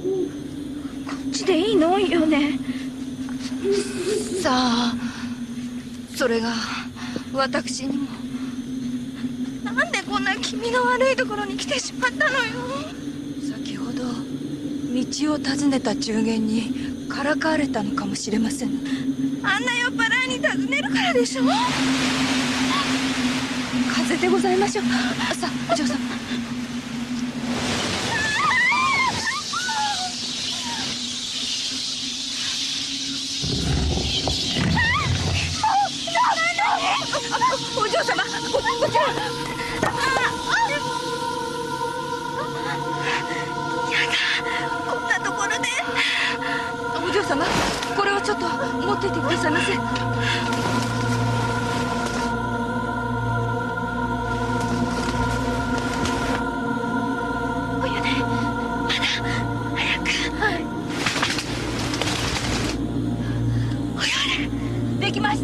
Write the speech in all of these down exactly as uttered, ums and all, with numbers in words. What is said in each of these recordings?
っちでいいのよね。 さあ、それが私にも。 なんでこんな気味の悪いところに来てしまったのよ。 先ほど道を尋ねた中間にからかわれたのかもしれません。 あんな酔っ払いに尋ねるからでしょ。 風邪でございましょう。さあ、お嬢様。お嬢様、こ、こちら。 やだ、こんなところで。 お嬢様、これをちょっと持っていてくださいませ。 お湯ね、まだ早く。はい。お湯ね、 できました。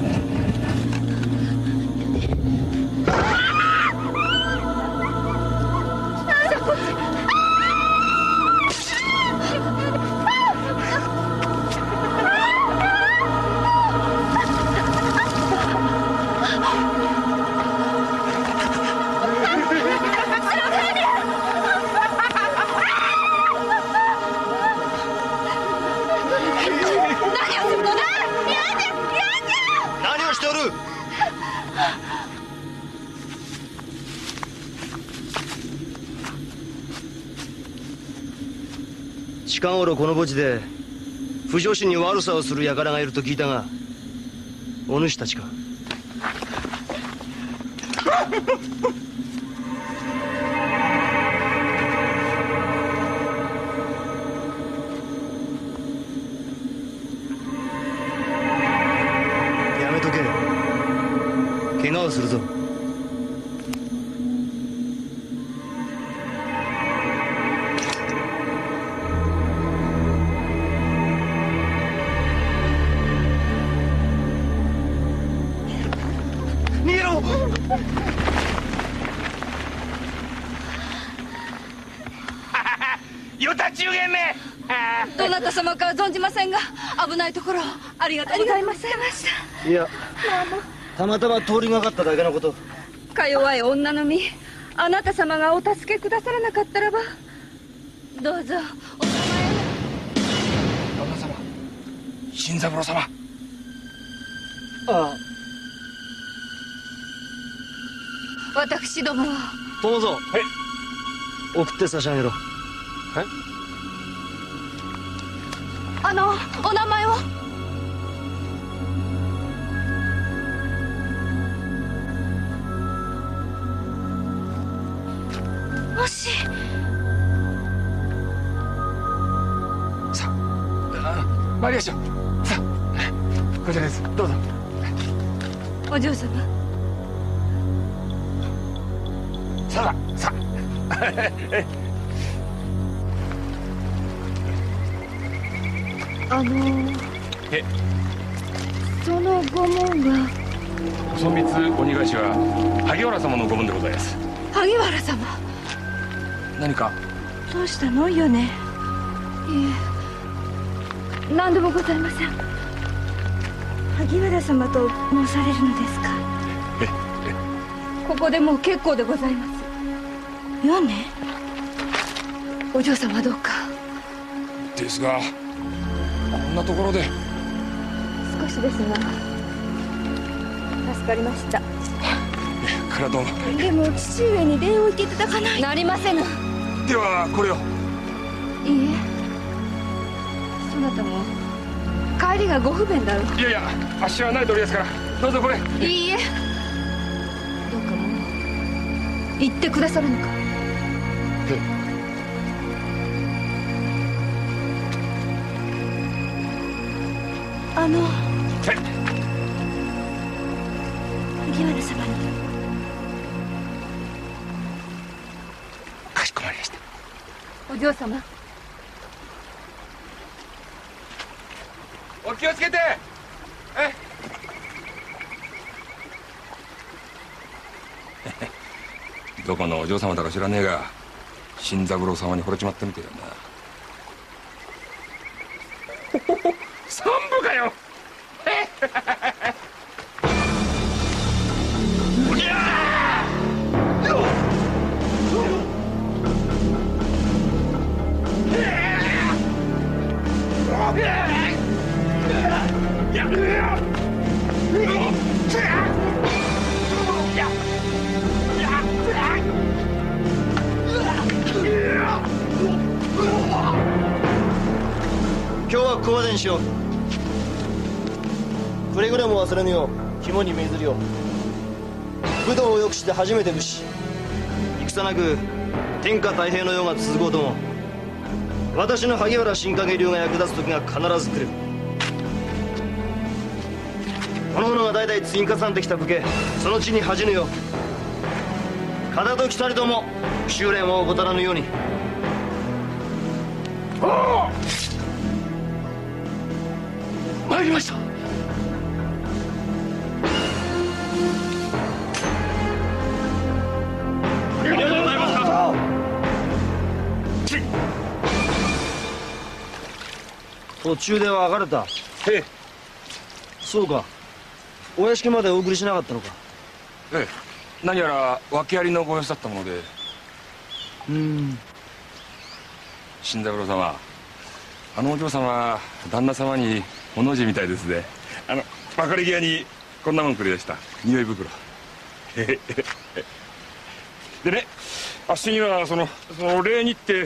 近頃この墓地で不女子に悪さをする輩がいると聞いたが、お主たちか？やめとけ。怪我をするぞ。 どなた様か存じませんが、危ないところありがとうございました。 いや、たまたま通りがかっただけのこと。 か弱い女の身、あなた様がお助けくださらなかったらば、どうぞお名前を。 旦那様、新三郎様。 ああ、 私どもは。 友蔵、 はい。 送って差し上げろ。 はい。 あの、お名前を。 もし。 さあ、参りましょう。さあ、こちらです。どうぞ。 お嬢様。 さあ、さあ。 あのえ、 その御紋は。 細光鬼返しは萩原様の御紋でございます。 萩原様。 何か？ どうしたのよね。いえ、何でもございません。萩原様と申されるのですか？ ええ、 ここでもう結構でございますよね。お嬢様はどうか。 ですが、こんなところで。 少しですが助かりました。 からどうも。 でも父上に礼を言っていただかない。なりませぬ。 ではこれを。 いいえ、そなたも帰りがご不便だろう。 いやいや、あっしはない通りですから、どうぞこれ。 いいえ、どうかもう言ってくださるのか。 え、 あの、 はい。 萩原様に。 かしこまりました。 お嬢様。 お気をつけて。えどこのお嬢様だか知らねえが、新三郎様に惚れちまったみたいだな。 三部かよ。 今日はここまでにしよう。くれぐれも忘れぬよう肝に銘ずるよ。武道を良くして初めて武士。戦なく天下太平の世が続こうとも私の萩原新影流が役立つ時が必ず来る。この者が代々積み重ねてきた武家、その地に恥じぬよ。片時たりとも修練を怠らぬように。 参りました。ありがとうございました。 途中で別れた。 ええ、 そうか。お屋敷までお送りしなかったのか。 ええ、何やら訳ありのご様子だったもので。 うん。 新三郎様、あのお嬢様旦那様におの字みたいですね。あの別れ際にこんなもんくれでした。匂い袋。でね、あっしにはそのその礼にって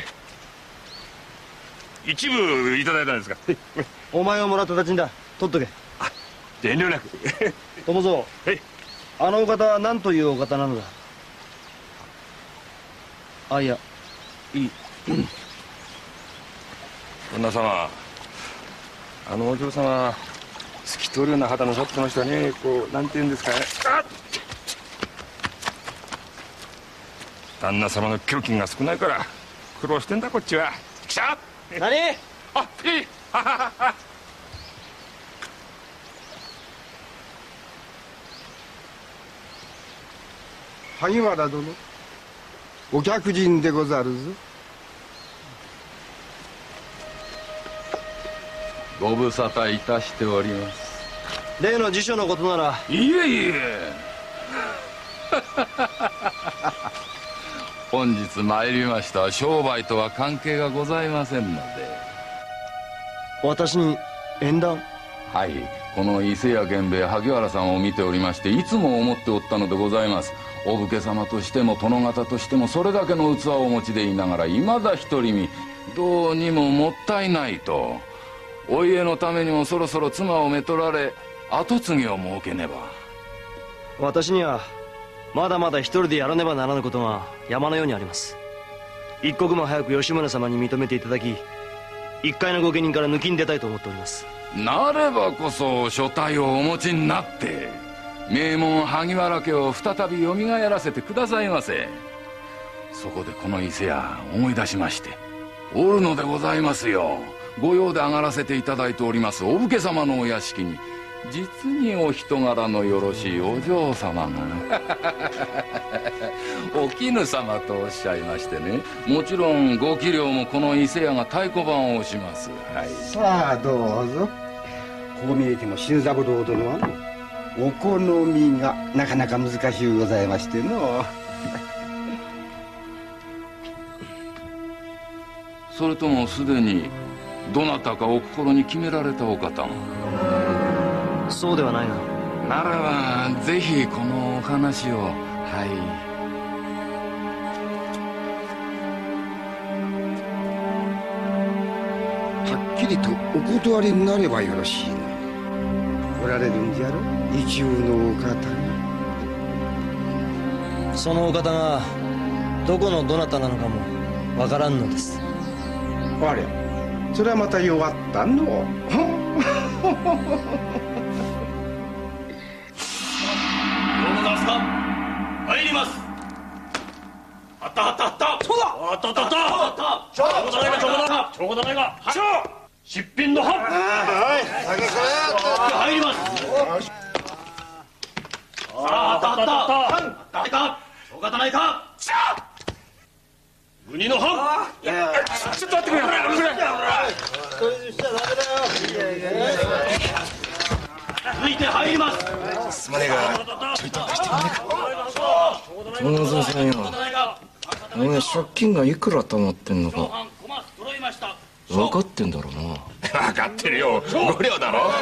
一部いただいたんですが。 お前をもらった立ちんだ。取っとけ。 遠慮なく。 友蔵、あのお方は何というお方なのだ。あ、いやいい。 旦那様、あのお嬢様透き通るような肌のさってましたね。こうなんて言うんですかね。あっ、旦那様の給金が少ないから苦労してんだこっちは。きしゃ何？ あ、いい。はははは。 萩原殿、お客人でござるぞ。 ご無沙汰いたしております。 例の辞書のことなら。 いえいえ。 本日参りました商売とは関係がございませんので。 私に縁談？ はい、この伊勢屋源兵衛萩原さんを見ておりましていつも思っておったのでございます。お武家様としても殿方としてもそれだけの器をお持ちでいながらいまだ独り身、どうにももったいないと。お家のためにもそろそろ妻をめとられ跡継ぎを設けねば。 私にはまだまだ一人でやらねばならぬことが山のようにあります。一刻も早く吉宗様に認めていただき、一介の御家人から抜きに出たいと思っております。 なればこそ所帯をお持ちになって名門萩原家を再びよみがえらせてくださいませ。そこでこの伊勢屋思い出しましておるのでございますよ。御用で上がらせていただいておりますお武家様のお屋敷に実にお人柄のよろしいお嬢様がお絹様とおっしゃいましてね、もちろんご器量もこの伊勢屋が太鼓判を押します。はい、 さあどうぞ。こう見えても新三郎殿はお好みがなかなか難しゅうございましての。 それともすでにどなたかお心に決められたお方が？ そうではないな。 ならばぜひこのお話を。はい、 はっきりとお断りになればよろしいの。おられるんじゃろ一応のお方が。 そのお方がどこのどなたなのかもわからんのです。 あれ、それはまた弱ったの。 どうですか？参ります。あったあったあった。そうだ。あったあったあった。ちょうどないかちょうどないかちょうどないか。はっ。出品のは。はい。先から入ります。あったあったあった。あったないか。しょうがないか。ウニのは。ちょっと待ってくれ。これこれ。一人にしちゃダメだよ。 続いて入ります。 すまねえがちょいと出してくれねえか。 友蔵さんよ、お前借金がいくら貯まってんのか分かってんだろうな。 分かってるよ。ご両だろ。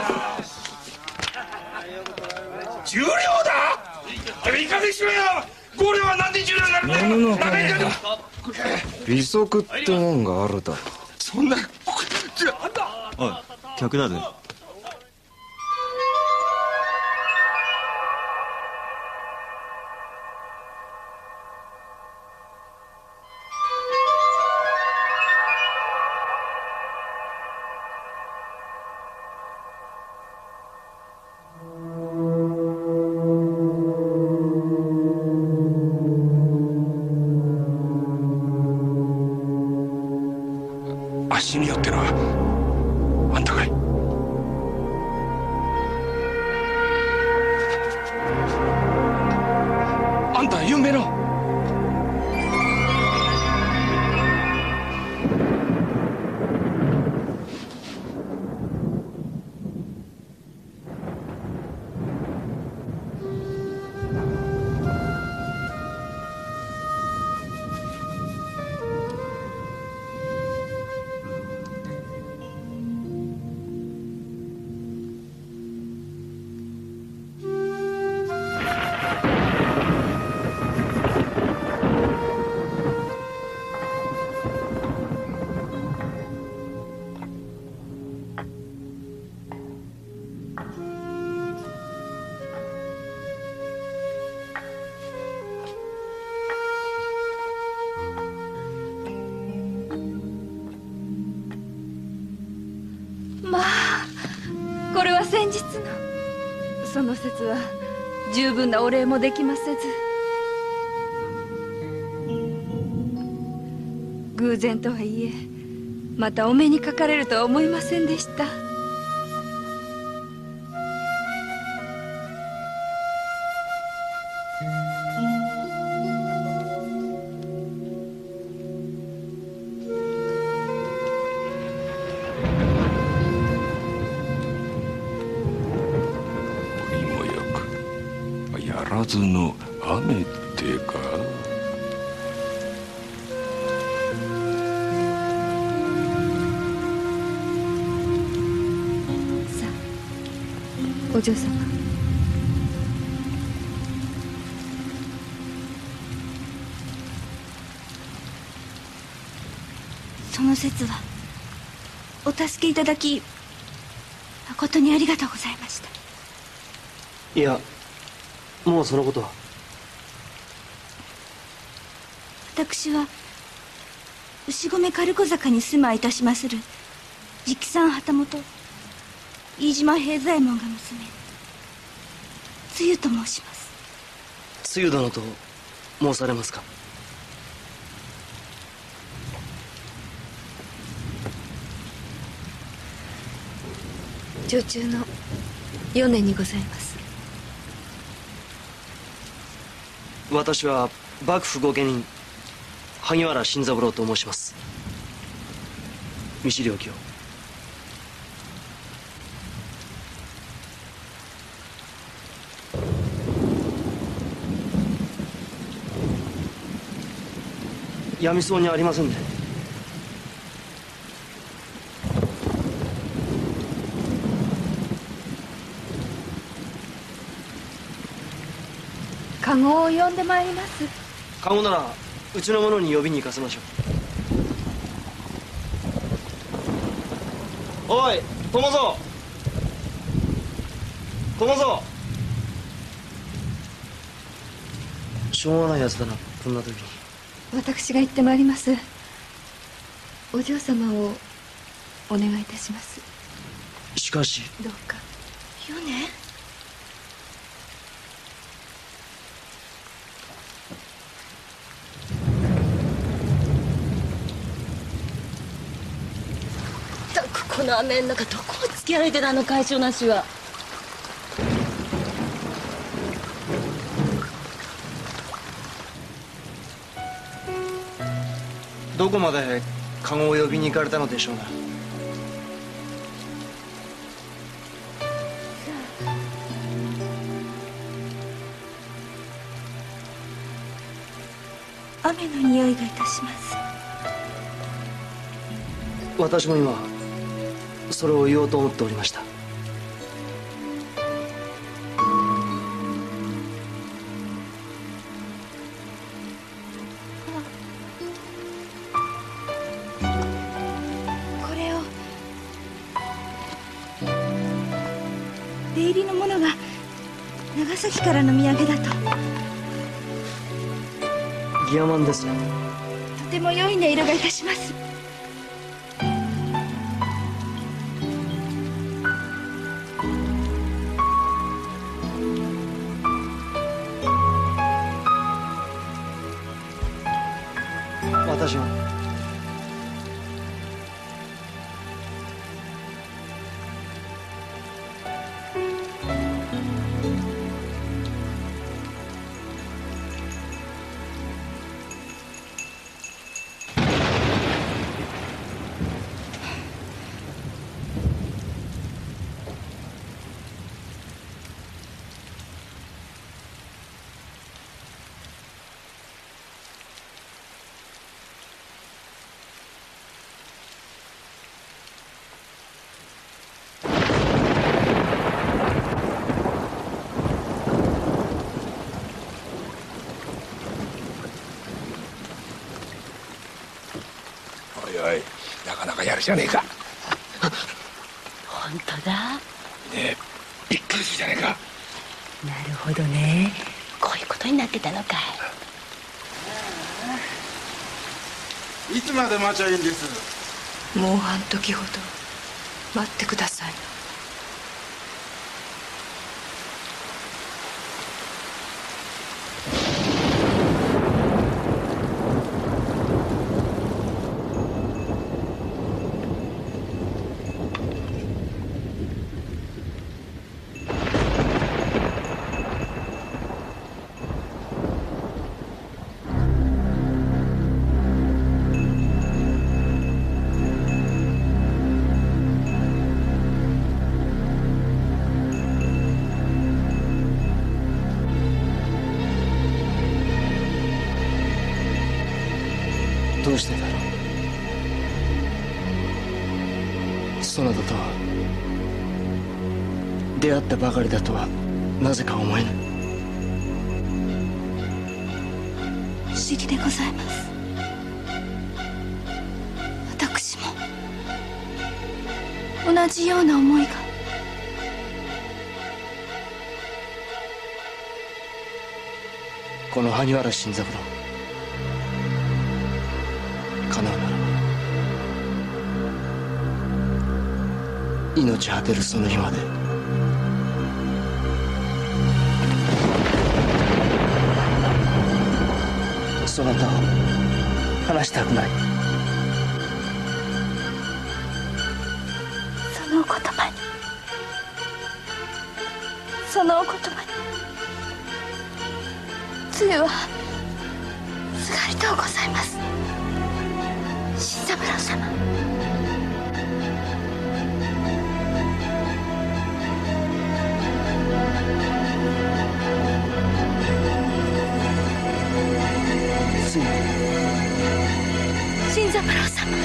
十両だ。いい加減しろよ。五両はなんで十両になるんだよ。 世の中には利息ってもんがあるだろ。 そんな。 おい、客だぜ。 足によってのはあんたかい。あんた有名の。 まあこれは先日のその節は十分なお礼もできませず、偶然とはいえまたお目にかかれるとは思いませんでした。 やらずの雨ってか。 さあお嬢様。 その節はお助けいただき誠にありがとうございました。 いや、もうそのことは。 私は牛込軽子坂に住まいいたしまする直参旗本飯島平左衛門が娘つゆと申します。 つゆ殿と申されますか。 女中の米にございます。 私は幕府御家人萩原新三郎と申します。見知りおきを。やみそうにありませんね。 カゴを呼んでまいります。 カゴならうちの者に呼びに行かせましょう。おい友蔵、友蔵。しょうがないやつだな、こんな時に。 私が行ってまいります。お嬢様をお願いいたします。 しかしどうか。 米ったくこの雨の中どこを突き歩いてたの、海潮なしは。 どこまでカゴを呼びに行かれたのでしょうな。 の匂いがいたします。 私も今それを言おうと思っておりました。 これを出入りの者が長崎からの土産だと。 ギアマンですよ。 とても良い音色がいたします。 私も。 おいなかなかやるじゃねえか。 本当だ。 ねえびっくりするじゃねえか。 なるほどね。こういうことになってたのかい。いつまで待ちゃいいんです。 もう半時ほど待ってください。 どうしてだろう。そなたとは出会ったばかりだとはなぜか思えぬ。 不思議でございます。私も同じような思いが。 この萩原新三郎、叶うならば命果てるその日までそなたを離したくない。 そのお言葉にそのお言葉につゆはすがりとうございます。新三郎様。 つゆ新三郎様。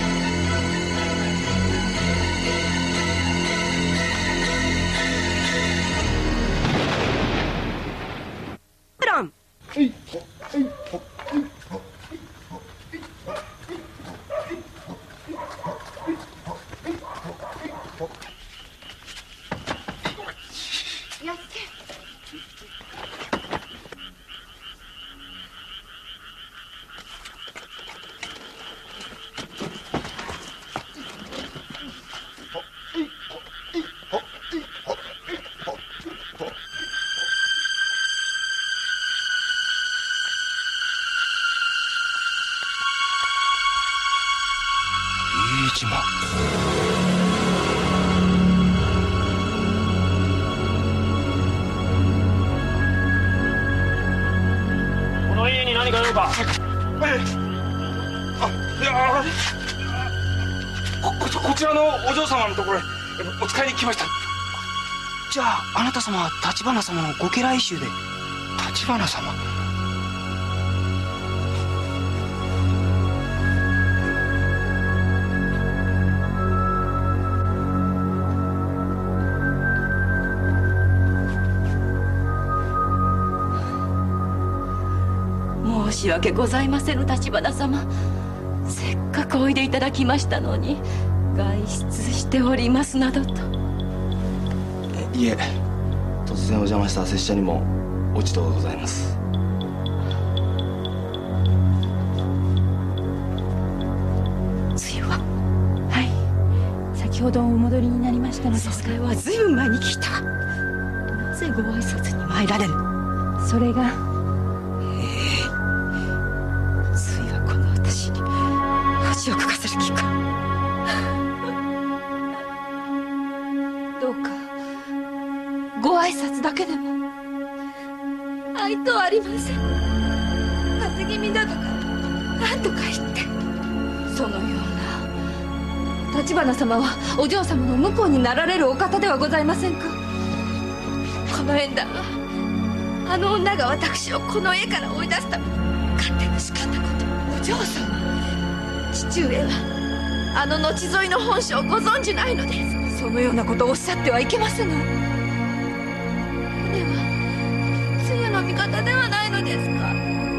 プラン。 飯島。 この家に何か用か。 ええ、あ、いやこここちらのお嬢様のところへお使いに来ました。 じゃああなた様は立花様のご家来衆で。 立花様。 申し訳ございませぬ立花様。せっかくおいでいただきましたのに外出しておりますなどと。 いえ、突然お邪魔した拙者にも落ち度がございます。 つゆは？ はい、先ほどお戻りになりましたのですが。 それはずいぶん前に聞いた。なぜご挨拶に参られぬ？ それがついはこの私に恥をかかせる気か。 どうかご挨拶だけでも。 愛とはありません。風邪気味だとか何とか言って。 そのような。立花様はお嬢様の婿になられるお方ではございませんか。 この縁談はあの女が私をこの家から追い出すために勝手に仕組んだこと。お嬢様、父上はあの後添いの本性をご存じないのです。 そのようなことをおっしゃってはいけませぬ。 船はつゆの味方ではないのですか。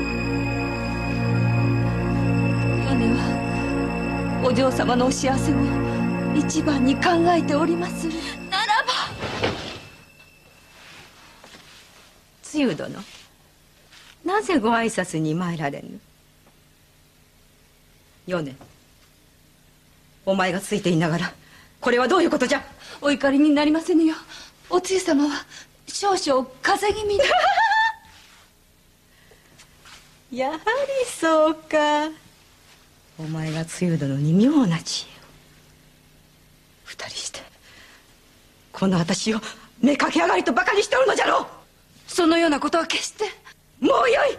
姉はお嬢様のお幸せを一番に考えておりまする。 ならばつゆ殿、なぜご挨拶に参られぬ？米、お前がついていながらこれはどういうことじゃ。 お怒りになりませぬよ。おつゆ様は少々風邪気味でやはりそうか。お前がつゆ殿に妙な知恵を。二人してこの私を目かけ上がりとバカにしておるのじゃろう。 そのようなことは決して。 もうよい。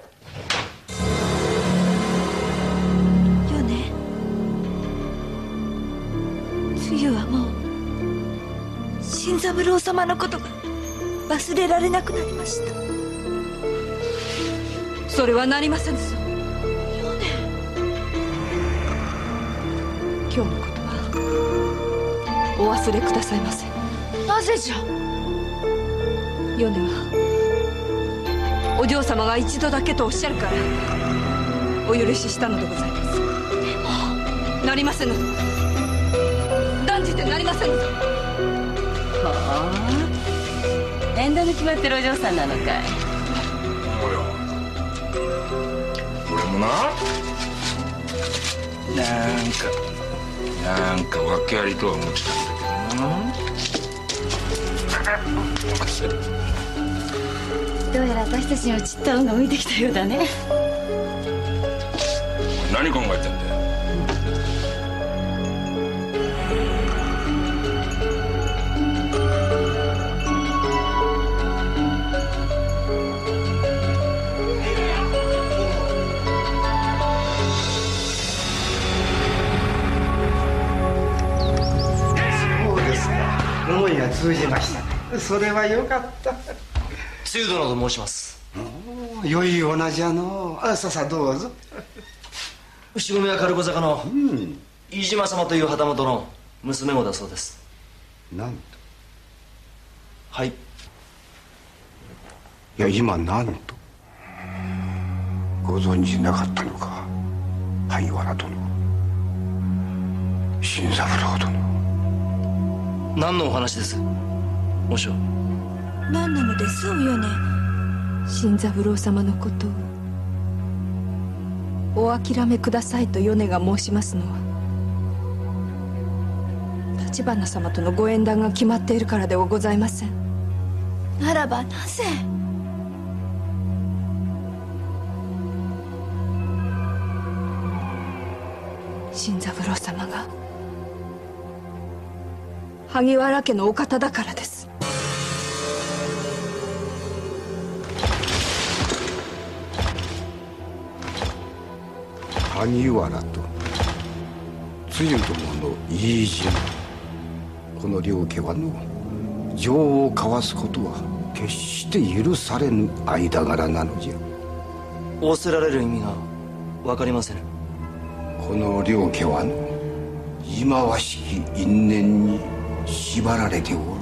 つゆはもう新三郎様のことが忘れられなくなりました。 それはなりませぬぞ。今日のことはお忘れくださいませ。 なぜじゃ。 米はお嬢様が一度だけとおっしゃるからお許ししたのでございます。でもなりませぬ。断じてなりませぬぞ。 はあ、縁談の決まってるお嬢さんなのかい。 およ、俺もな、なんかなんか訳ありとは思ってたんだけどな。 どうやら私たちにはちった運が向いてきたようだね。 何考えてんだよ。 思いが通じました。それはよかった。 つゆ殿と申します。 良い女じゃのう。ささどうぞ。 牛込は軽子坂の飯島様という旗本の娘子だそうです。 なんと。 はい。 いや今なんと。ご存じなかったのか、萩原殿、新三郎殿。 何のお話です、お嬢。 何なのですお米。 新三郎様のことをお諦めくださいと米が申しますのは立花様とのご縁談が決まっているからではございません。 ならばなぜ。 新三郎様が萩原家のお方だからです。 萩原とつゆ殿の飯島、この両家はの情を交わすことは決して許されぬ間柄なのじゃ。 仰せられる意味が分かりません。 この両家はの忌まわしき因縁に縛られておるのよ。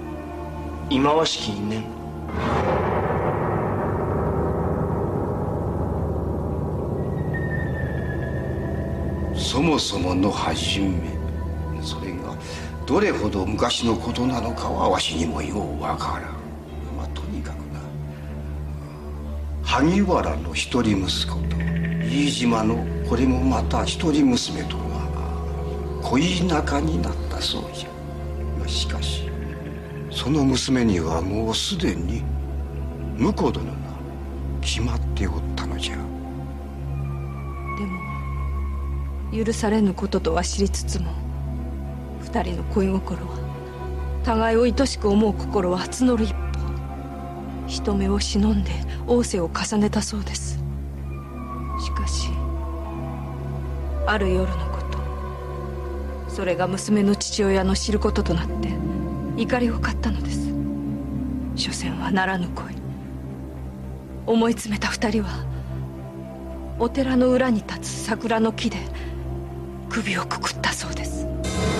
忌まわしき因縁。 そもそもの始め、それがどれほど昔のことなのかはわしにもようわからん。まあとにかくな、萩原の一人息子と飯島のこれもまた一人娘とが恋仲になったそうじゃ。しかしその娘にはもうすでに婿殿が決まっておったのじゃ。 でも許されぬこととは知りつつも、二人の恋心は、互いを愛しく思う心は募る一方、人目を忍んで仰せを重ねたそうです。しかしある夜のこと、それが娘の父親の知ることとなって怒りを買ったのです。所詮はならぬ恋。思い詰めた二人はお寺の裏に立つ桜の木で首をくくったそうです。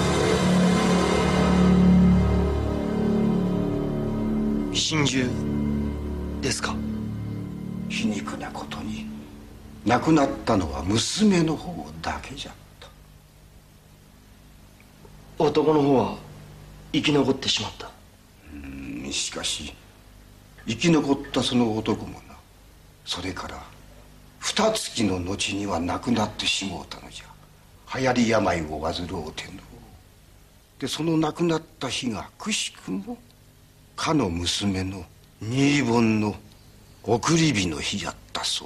心中ですか？ 皮肉なことに亡くなったのは娘の方だけじゃった。 男の方は生き残ってしまった。 うん、しかし生き残ったその男もな、それから二月の後には亡くなってしもうたのじゃ。流行り病を患うての。でその亡くなった日がくしくもかの娘の新盆の送り火の日やったそう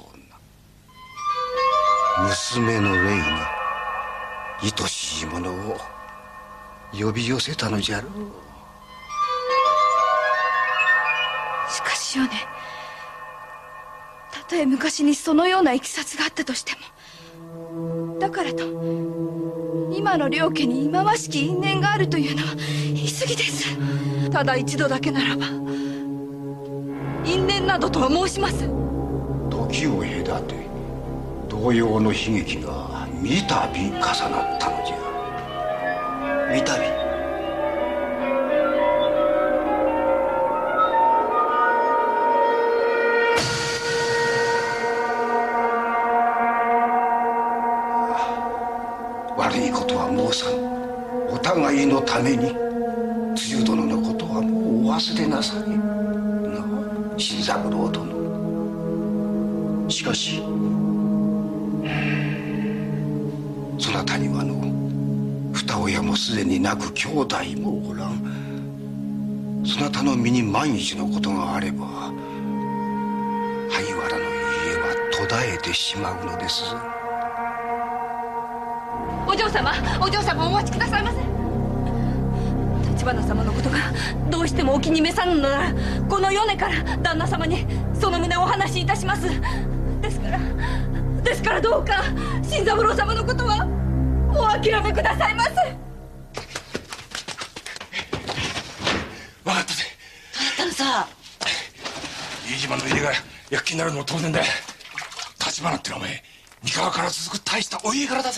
な。娘の霊が愛しいものを呼び寄せたのじゃろう。 しかしよね、たとえ昔にそのようないきさつがあったとしても、だからと今の両家に忌まわしき因縁があるというのは言い過ぎです。ただ一度だけならば因縁などとは申しません。 時を隔て同様の悲劇が三度重なったのじゃ。 三度。 悪いことは申さん。お互いのために梅雨殿のことはもうお忘れなさいな、新三郎殿。 しかしそなたにはの二親もすでになく兄弟もおらん。そなたの身に万一のことがあれば萩原の家は途絶えてしまうのですぞ。 お嬢様、お嬢様、お待ちくださいませ。橘様のことがどうしてもお気に召さぬのなら、この米から旦那様にその旨をお話しいたします。ですからですからどうか新三郎様のことはお諦めくださいませ。 分かったぜ。 どうやったのさ。 飯島の家が躍起になるのも当然だ。橘ってのはお前三河から続く大したお家柄だぜ。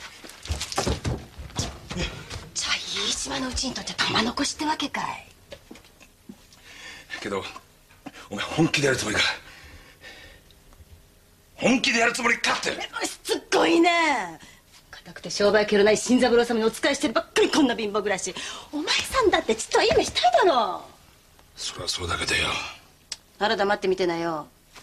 じゃあ飯島のうちにとって玉残しってわけかい。 けどお前本気でやるつもりか。本気でやるつもりかって。 しつこいね。固くて商売気のない新三郎様にお仕えしてるばっかりこんな貧乏暮らし。お前さんだってちっとはいい目したいだろう。 それはそれだけだよ。 なら黙ってみてなよ。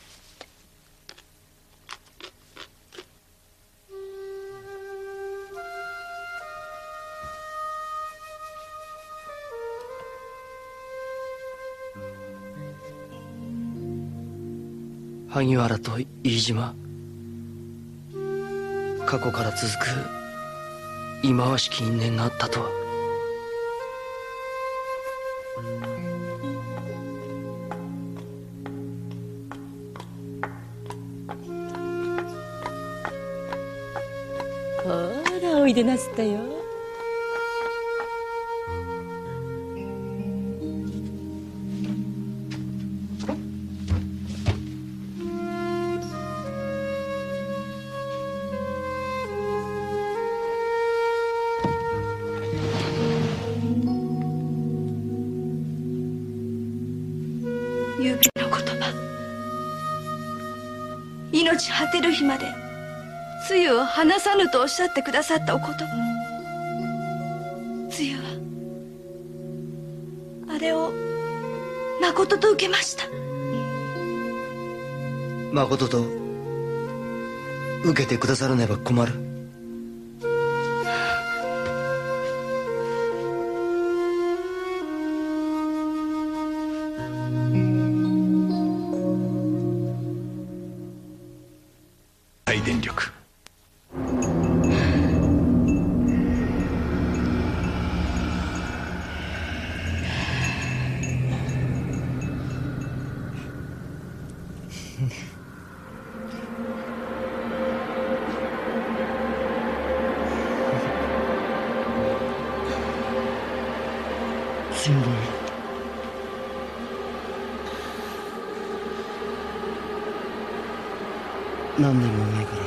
萩原と飯島、過去から続く忌まわしき因縁があったとは。 ほらおいでなすったよ。 ゆうべの言葉、命果てる日までつゆを話さぬとおっしゃってくださったお言葉、つゆはあれをまことと受けました。 まことと受けてくださらねば困る。 大電力。 全部何年も前から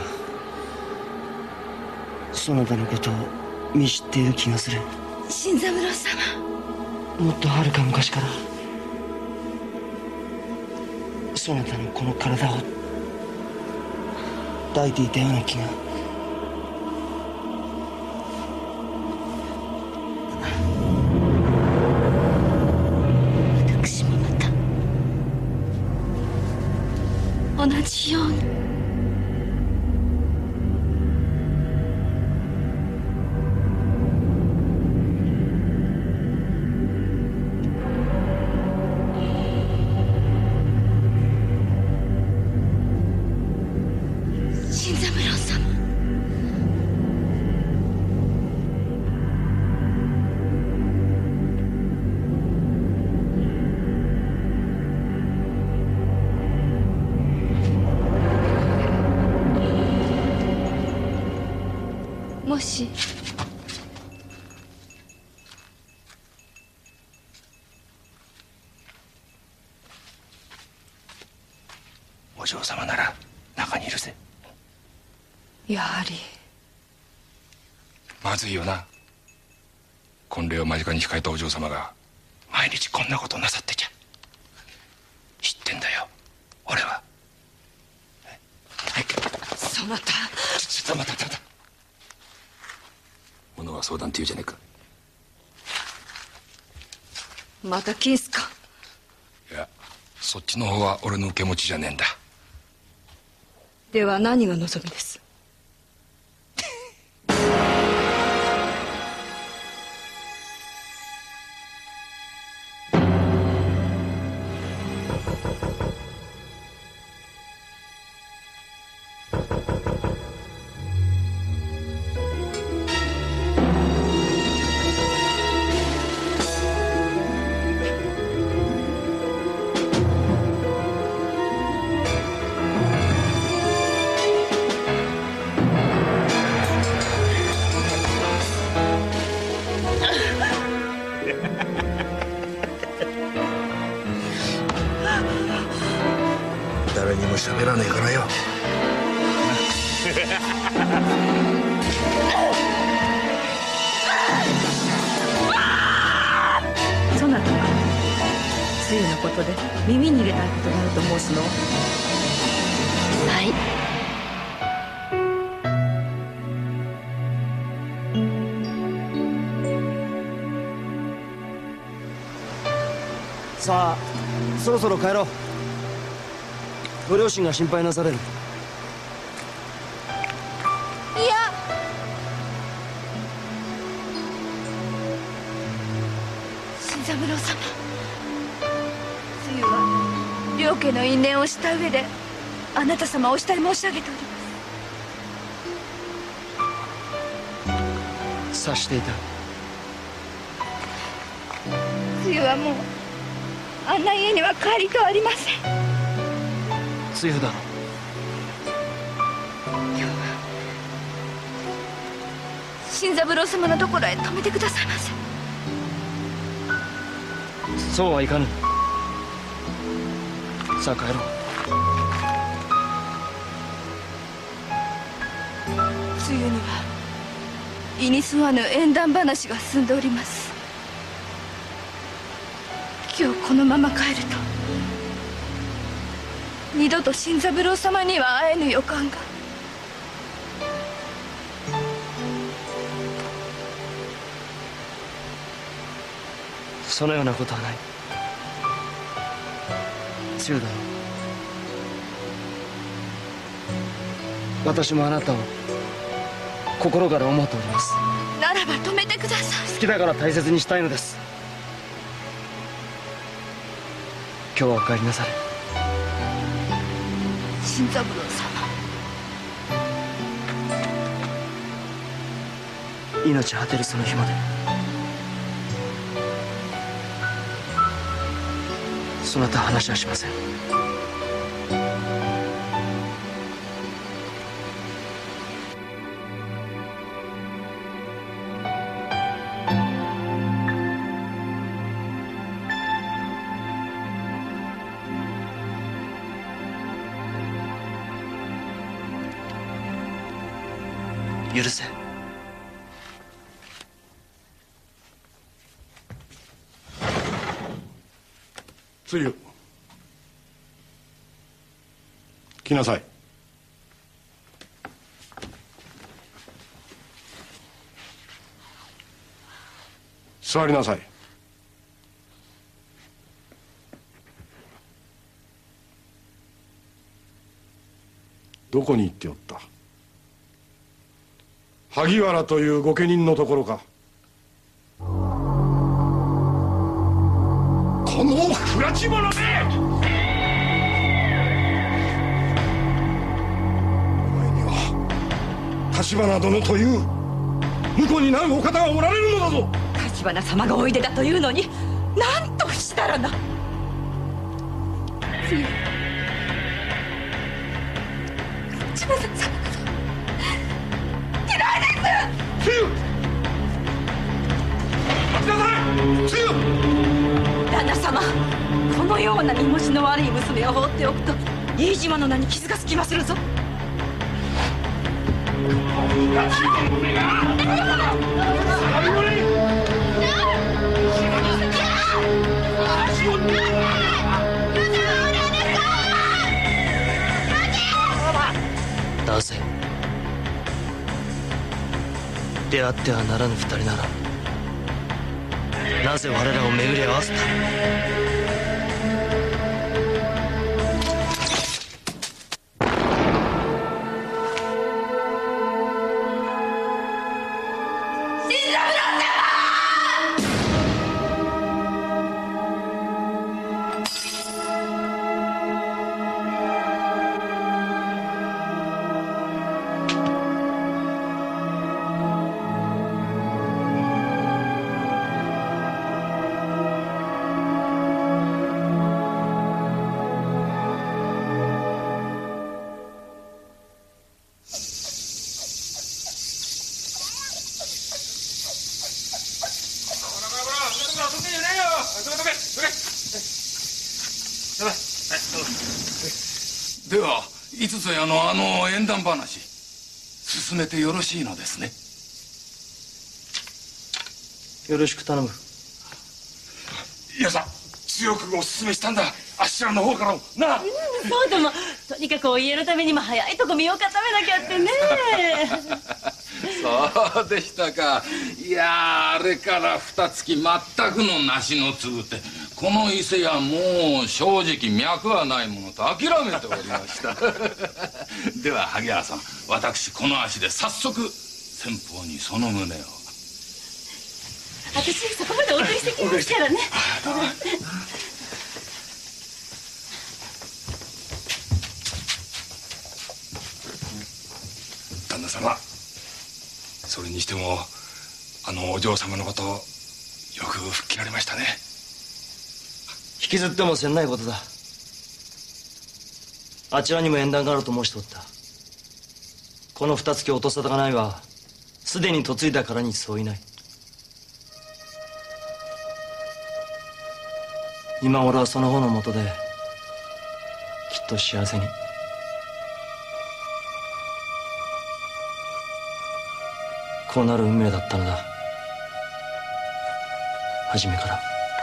そなたのことを見知っている気がする。 新三郎様、 もっとはるか昔からそなたのこの体を抱いていたような気が。 私もまた同じように。新三郎様、もしお嬢様なら中にいるぜ。 やはりまずいよな。婚礼を間近に控えたお嬢様が毎日こんなことなさってちゃ。知ってんだよ俺は。はい、 そなた。 ちょっと待って待って。物は相談って言うじゃねえか。 また金すか。 いや、そっちの方は俺の受け持ちじゃねえんだ。 では何が望みです。 誰にも喋らねえからよ。 そなたがつゆのことで耳に入れたいことがあると申すの。 はい。 さあそろそろ帰ろう。ご両親が心配なされる。 いや、新三郎様、つゆは両家の因縁をした上であなた様をお慕い申し上げております。 察していた。 つゆはもうあんな家には帰りとうありません。 つゆだろ。 今日は新三郎様のところへ泊めてくださいませ。 そうはいかぬ。さあ帰ろう。 つゆには意に沿わぬ縁談話が進んでおります。今日このまま帰ると二度と新三郎様には会えぬ予感が。 そのようなことはない。つゆだろ、私もあなたを心から思っております。 ならば止めてください。 好きだから大切にしたいのです。今日はお帰りなされ。 新三郎様、 命果てるその日までそなたは話はしません。許せ。 つゆ、来なさい。座りなさい。どこに行っておった？萩原という御家人のところか？ この不埒者め！ お前には橘殿という婿になるお方がおられるのだぞ。 橘様がおいでだというのに、なんと不死だらな。 橘様など嫌いです。 つゆ、待ちなさい。つゆ、 旦那様、このような身持ちの悪い娘を放っておくと飯島の名に傷がつきまするぞ。 なぜ出会ってはならぬ二人ならなぜ我らを巡り合わせた？ では五つ屋のあの縁談話進めてよろしいのですね。 よろしく頼む。 いやさ強くお勧めしたんだ、あっしらの方からもなあ。 そうとも、とにかくお家のためにも早いとこ身を固めなきゃってね。 そうでしたか。いやあれから二月全くの梨の粒ってこの伊勢屋もう正直脈はないものと諦めておりましたでは萩原さん、私この足で早速先方にその旨を。 私そこまでお送りしてきますからね。 旦那様、それにしてもあのお嬢様のことよく吹っ切られましたね。 引きずってもせんないことだ。あちらにも縁談があると申しておった。この二月音沙汰がないはすでに嫁いだからにそういない。今俺はその方のもとできっと幸せに。こうなる運命だったのだ、初めから。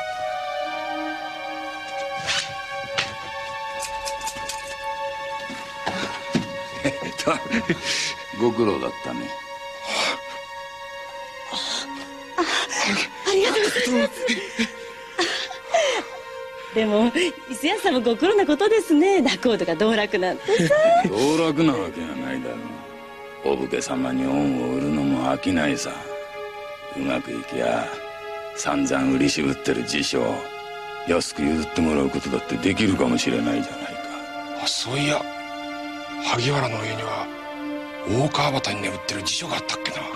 ご苦労だったね。 ありがとうございます。 でも伊勢屋さんもご苦労なことですね。仲人が道楽なんてさ。 道楽なわけがないだろう。お武家様に恩を売るのも飽きないさ。うまくいきゃ散々売り渋ってる辞書を安く譲ってもらうことだってできるかもしれないじゃないか。 あ、そういや萩原の家には大川端に眠ってる辞書があったっけな。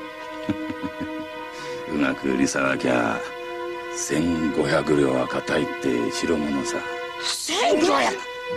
うまく売りさばきゃ千五百両は堅いって代物さ。 千五百。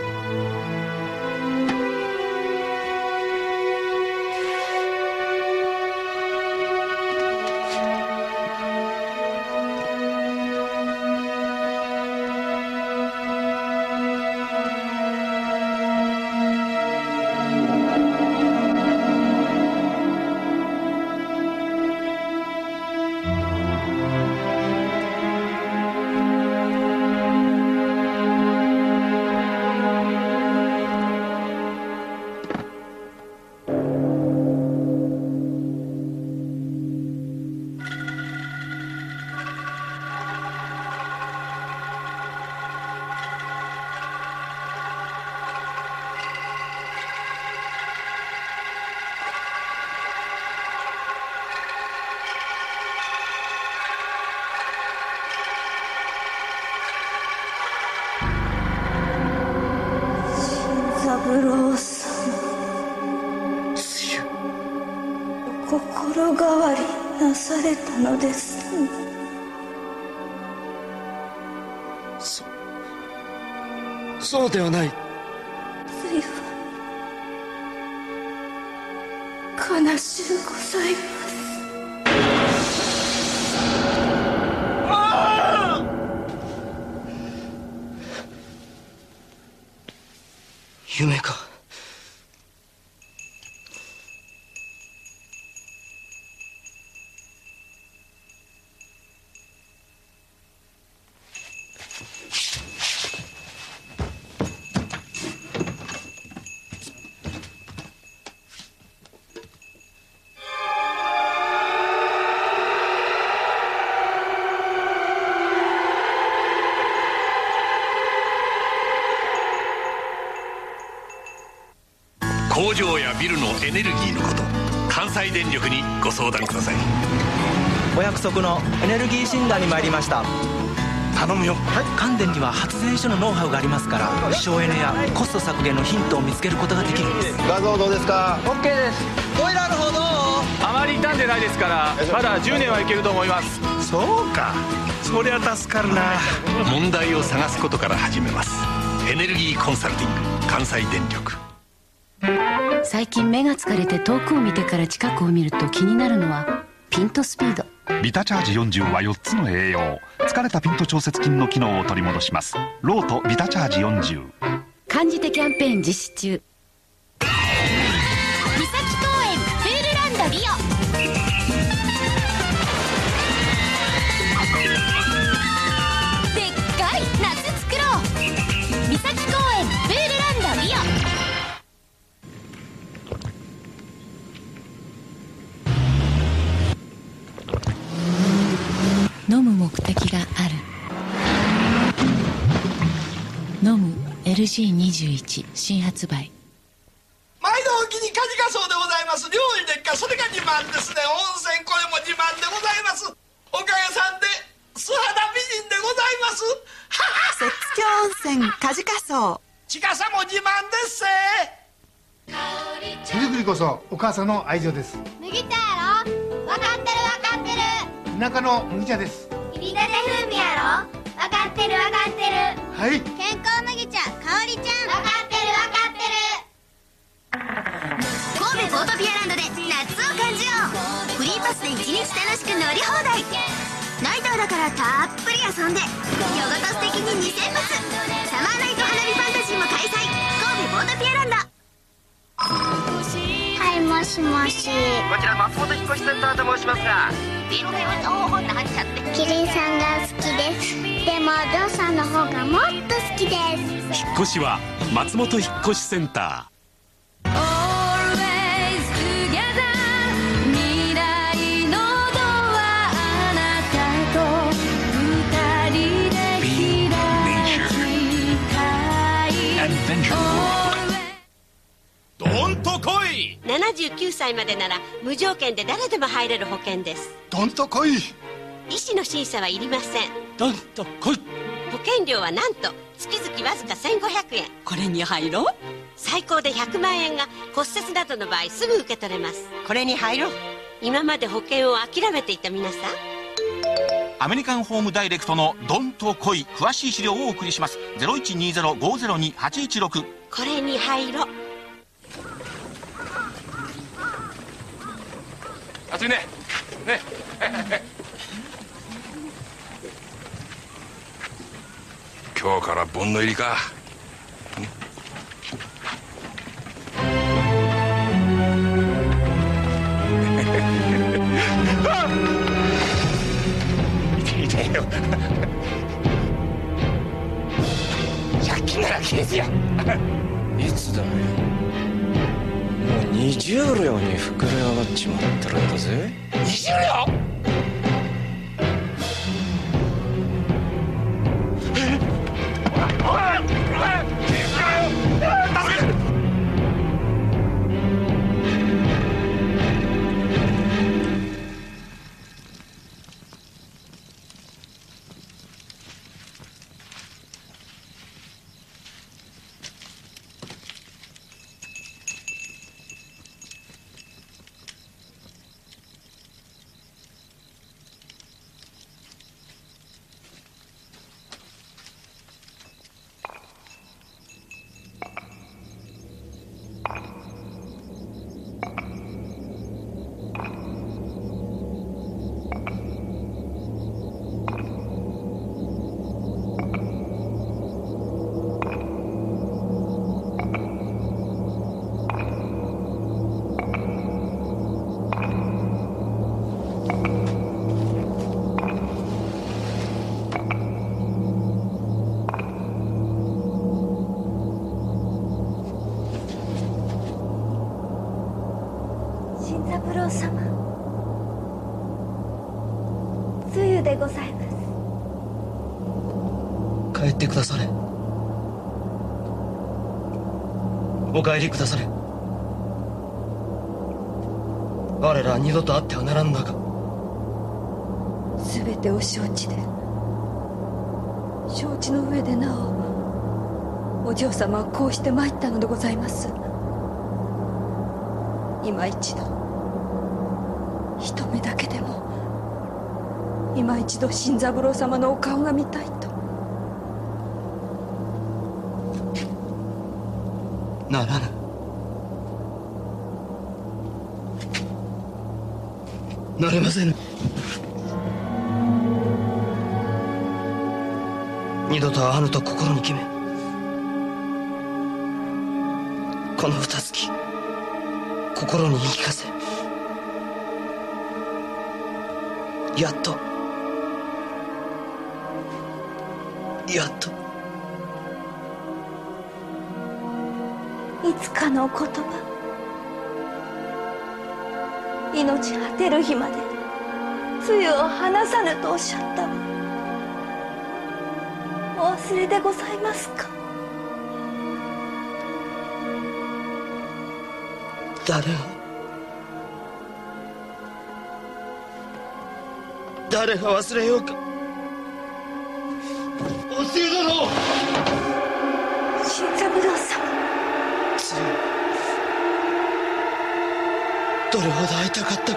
三郎さん、心変わりなされたのですね。 そそうではない。 ついは悲しゅうございます。 夢か。 工場やビルのエネルギーのこと、関西電力にご相談ください。 お約束のエネルギー診断に参りました。 頼むよ。 はい、関電には発電所のノウハウがありますから、省エネやコスト削減のヒントを見つけることができるんです。 画像どうですか？ OK です。ボイラーの方どう？ あまり傷んでないですから、まだじゅうねんはいけると思います。 そうか、そりゃ助かるな。問題を探すことから始めます。エネルギーコンサルティング関西電力。 最近目が疲れて遠くを見てから近くを見ると気になるのはピントスピード。 ビタチャージよんじゅうはよっつの栄養、疲れたピント調節筋の機能を取り戻します。ロートビタチャージよんじゅう。 漢字でキャンペーン実施中。 三崎公園プールランドリオ。でっかい夏作ろう。三崎公園プールランドリオ。 飲む目的がある。飲む エルジーにじゅういち 新発売。 毎度お気にカジカソウでございます。料理でっか、それが自慢ですね。温泉これも自慢でございます。おかげさんで素肌美人でございます。 摂津峡温泉カジカソウ。 近さも自慢ですせ。 手作りこそお母さんの愛情です。 麦茶やろ。分かってる分かってる。 田舎の麦茶です。 入りたて風味やろ。分かってる分かってる。 はい。 健康麦茶香りちゃん。分かってる分かってる。神戸ポートピアランドで夏を感じよう。フリーパスで一日楽しく乗り放題。ナイターだからたっぷり遊んで、夜ごと素敵ににせんぱつ。サマーナイト花火ファンタジーも開催。神戸ポートピアランド。はい、もしもし。 こちら松本引越センターと申しますが、 ビルフェム情報になっちゃって。キリンさんが好きです。でもお父さんの方がもっと好きです。 引っ越しは松本引越センター。 Be nature. さいまでなら無条件で誰でも入れる保険です。 どんと来い。 医師の審査はいりません。 どんと来い。 保険料はなんと月々わずかせんごひゃくえん。 これに入ろう。 最高でひゃくまんえんが骨折などの場合すぐ受け取れます。これに入ろう。今まで保険を諦めていた皆さん、 アメリカンホームダイレクトのドンと来い詳しい資料をお送りします。 ゼロいちにゼロ ごゼロに はちいちろく。 これに入ろう。 暑いねね今日から盆の入りか。痛いよ。借金なら消すよ。 いつだね。もうにじゅう両に膨れ上がっちまってるんだぜ。 にじゅう両？ でございます。 帰ってくだされ。お帰りくだされ。我ら二度と会ってはならん中。 全てを承知で、承知の上でなおお嬢様はこうして参ったのでございます。今一度一目だけでも今一度新三郎様のお顔が見たいと。 ならぬ。なれませぬ。二度と会わぬと心に決め、この二月心に言い聞かせ、やっとやっといつかの言葉、命果てる日まで露を離さぬとおっしゃったわ。お忘れでございますか。 誰が誰が忘れようか。お寿恵殿、 新三郎様、 ついどれほど会いたかったか。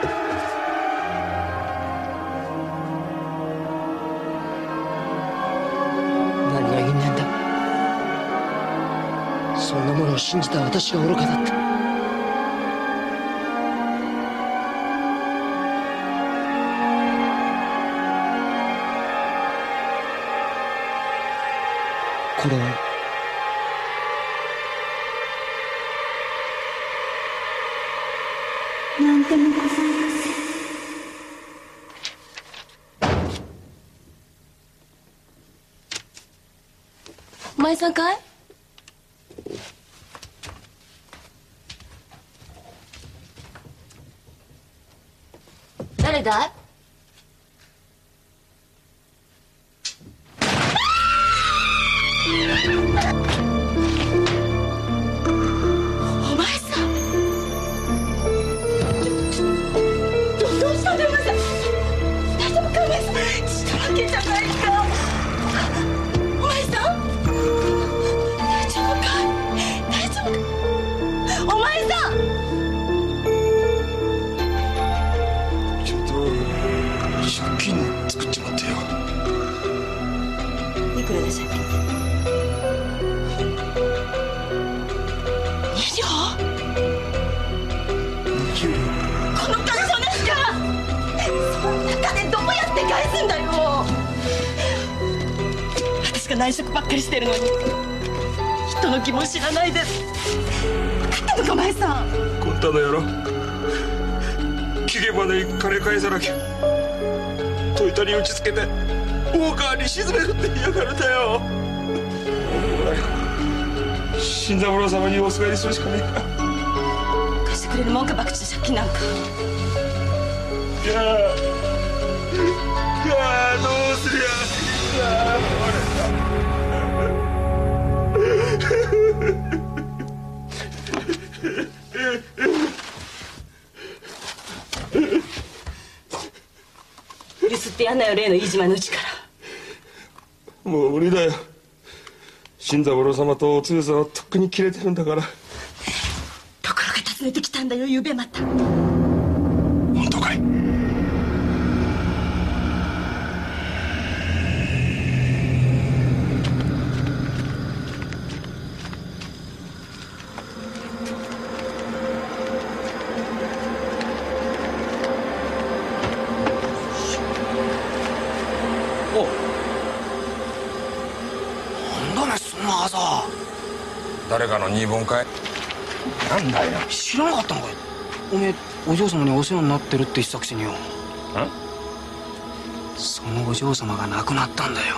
何が因縁だ。そんなものを信じた私が愚かだった。これは何でもございません。 舞さんかい？誰だい？お前さん。 ってんだよ。私が内職ばっかりしてるのに人の気も知らないで。分かってんのかお前さん。 こんたのやろ期限までに金返さなきゃトイタに打ちつけて大川に沈めるって言いやがるんだよ。新三郎様におすがりするしかねえか。 貸してくれるもんか博打と借金なんか。 いやいやどうすりゃいいんだゆすってやんなよ、例の飯島のうちから。 もう無理だよ。新三郎様とおつゆさんはとっくに切れてるんだから。 ところが訪ねてきたんだよ、ゆうべまた。 本当かい？誰かの新本かい？なんだよ。 知らなかったのかい。おめえお嬢様にお世話になってるって一作詞によ。そのお嬢様が亡くなったんだよ。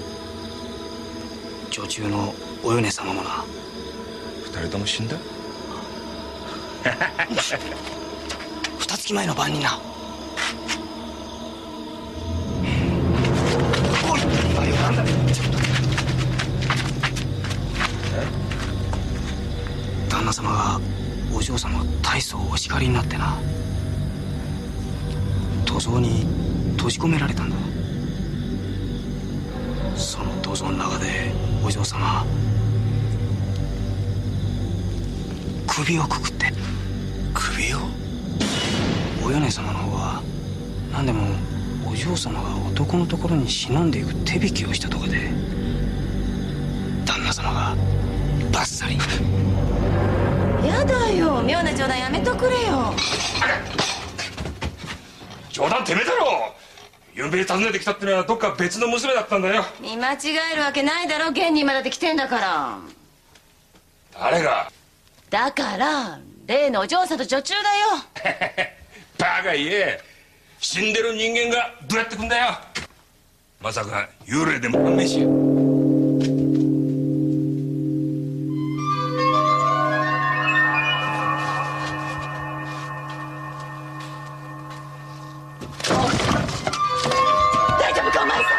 女中のお米様もな。 二人とも死んだ？ 二月前の晩にな。おい、あれなんだよ。旦那様がお嬢様を大層お叱りになってな、土蔵に閉じ込められたんだ。その土蔵の中でお嬢様首をくくって。 首を？ お米様の方は何でもお嬢様が男のところに忍んでいく手引きをしたとかで、旦那様がバッサリ。 やだよ、妙な冗談やめとくれよ。 冗談てめえだろ。ゆうべ訪ねてきたってのはどっか別の娘だったんだよ。 見間違えるわけないだろ、現に今だって来てんだから。 誰が？ だから例のお嬢さんと女中だよ。 バカ言え。死んでる人間がどうやってくんだよ。まさか幽霊でも判明しや。 大丈夫かお前さん。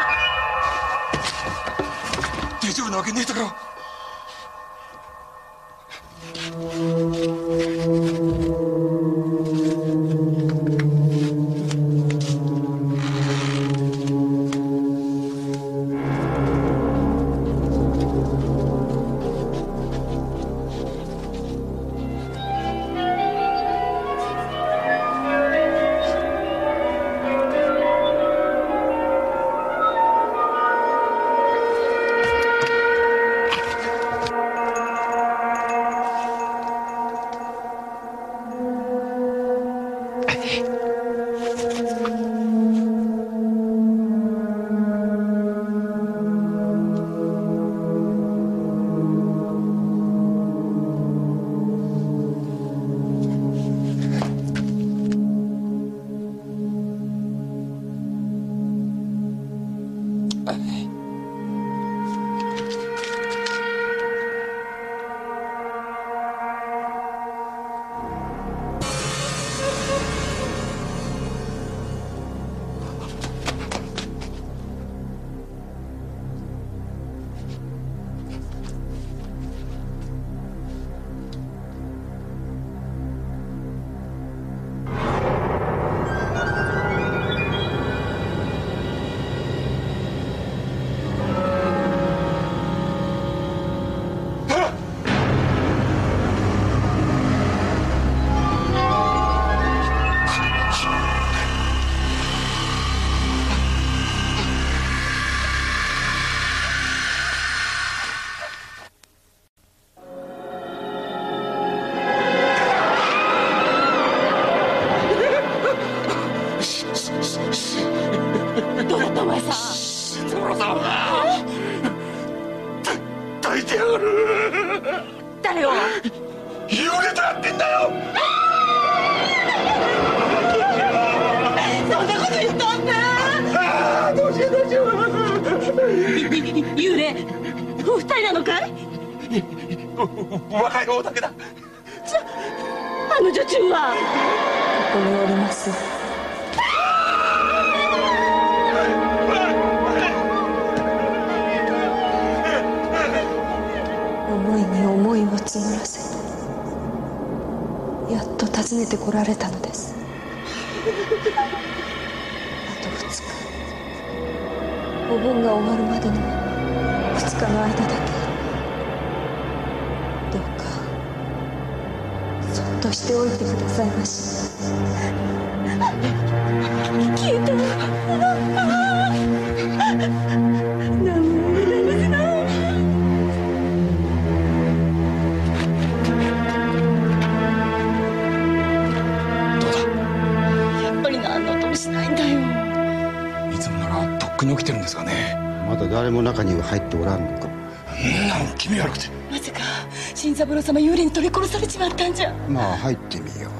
大丈夫なわけねえだろ。 疑ってんだよ。 そんなこと言ったんだ。 ああ、どうしようどうしよう。 幽霊お二人なのかい？ 若い方だけだ。 じゃあの女中はここにおります。思いに思いを募らせてやっと訪ねてこられたのです。あとふつか、お盆が終わるまでのふつかの間だけどうかそっとしておいてくださいまし。消えた。何もございません。 しないんだよ。 いつもならとっくに起きてるんですがね。 まだ誰も中には入っておらんのか。 んなの気味悪くて。 まさか新三郎様幽霊に取り殺されちまったんじゃ。 まあ入ってみよ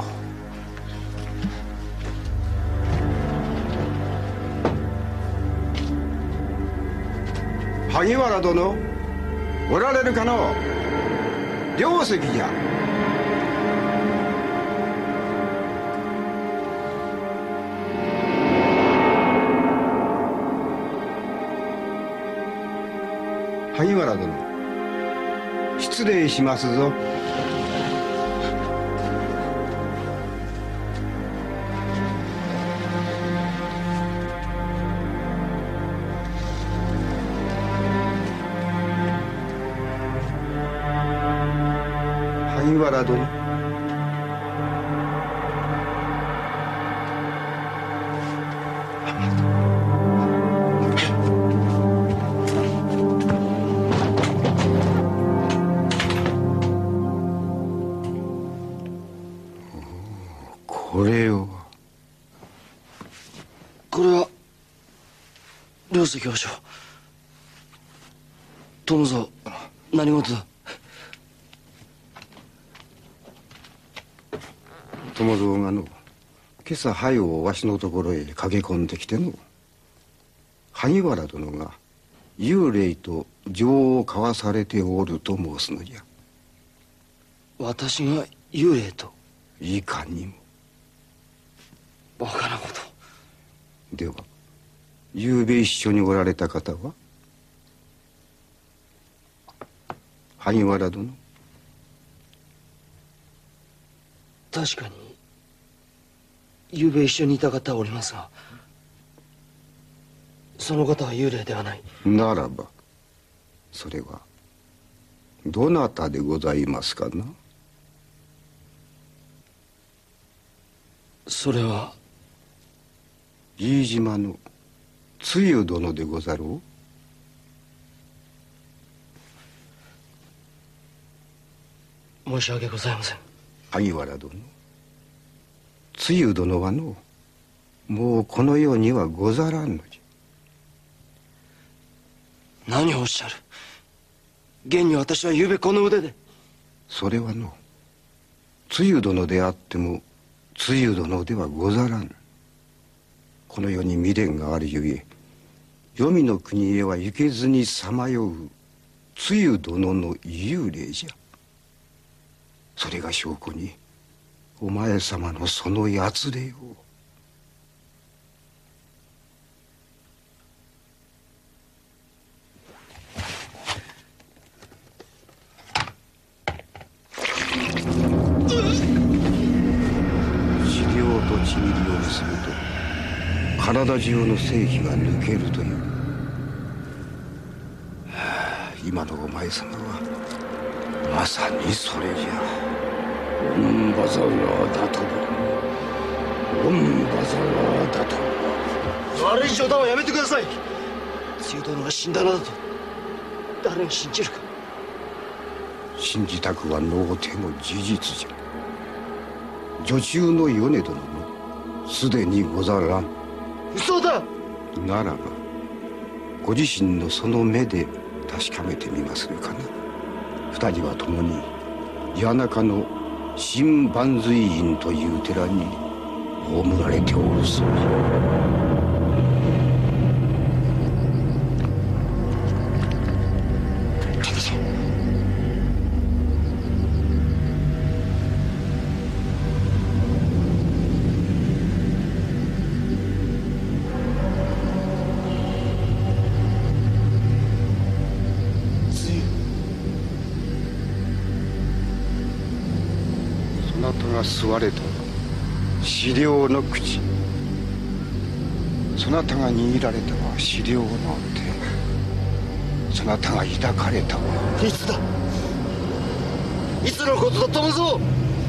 う。萩原殿おられるかの。両席じゃ。萩原殿失礼しますぞ。萩原殿これを。 これは両席和尚。友蔵何事だ。 友蔵がの今朝灰をわしのところへ駆け込んできての萩原殿が幽霊と情を交わされておると申すのじゃ。 私が幽霊と？ いかにも。 バカなこと。 では昨べ一緒におられた方は？萩原殿。 確かに昨べ一緒にいた方はおりますが、その方は幽霊ではない。 ならばそれはどなたでございますかな。 それは飯島のつゆ殿でござろう。申し訳ございません。 萩原殿、つゆ殿はのもうこの世にはござらんのじゃ。何をおっしゃる。現に私はゆうべこの腕で。 それはのつゆ殿であってもつゆ殿ではござらん。この世に未練があるゆえ黄泉の国へは行けずにさまようつゆ殿の幽霊じゃ。それが証拠にお前様のそのやつれを。治療とちぎりを結ぶと体中の精気が抜けるという。今のお前様はまさにそれじゃ。オンバザラーだとオンバザラーだと。 悪い冗談はやめてください。つゆ殿が死んだなどと誰が信じるか。 信じたくはのうても事実じゃ。女中の米殿もすでにござらん。 嘘だ。 ならばご自身のその目で確かめてみまするかな。二人は共に谷中の新万随院という寺に葬られておるそうじゃ。吸われた資料の口、そなたが握られたは資料の手、そなたが抱かれたはいつだ、いつのことだと思うぞ。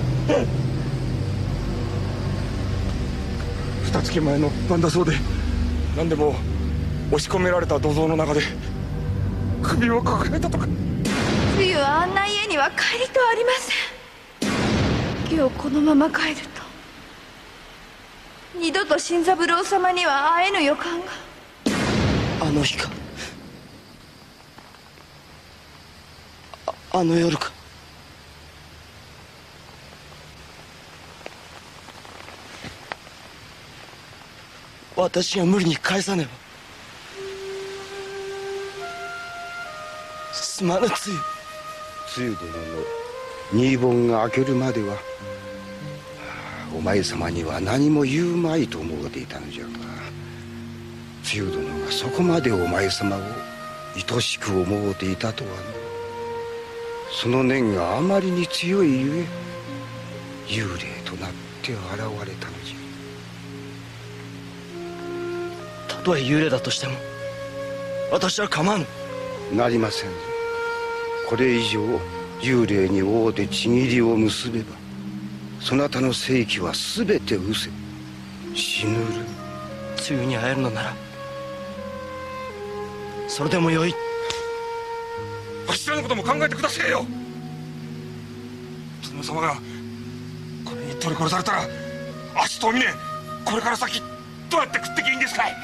二月前の晩だそうで、何でも押し込められた土蔵の中で首を抱えたとか。 冬はあんな家には帰りとありません。今日このまま帰ると二度と新三郎様には会えぬ予感が。 あの日か、あ、あの夜か。私が無理に返さねば。すまぬつゆ。 つゆ殿の新盆が明けるまではお前様には何も言うまいと思うていたのじゃが、つゆ殿がそこまでお前様を愛しく思うていたとはの。その念があまりに強いゆえ幽霊となって現れたのじゃ。たとえ幽霊だとしても私は構わぬ。 なりませんぞ。これ以上幽霊に会うてちぎりを結べばそなたの生気は全て失せ死ぬる。 つゆに会えるのならそれでもよい。 柱のことも考えてくださいよ。殿様がこれに取り殺されたら足と峰これから先どうやって食ってきいいんですかい。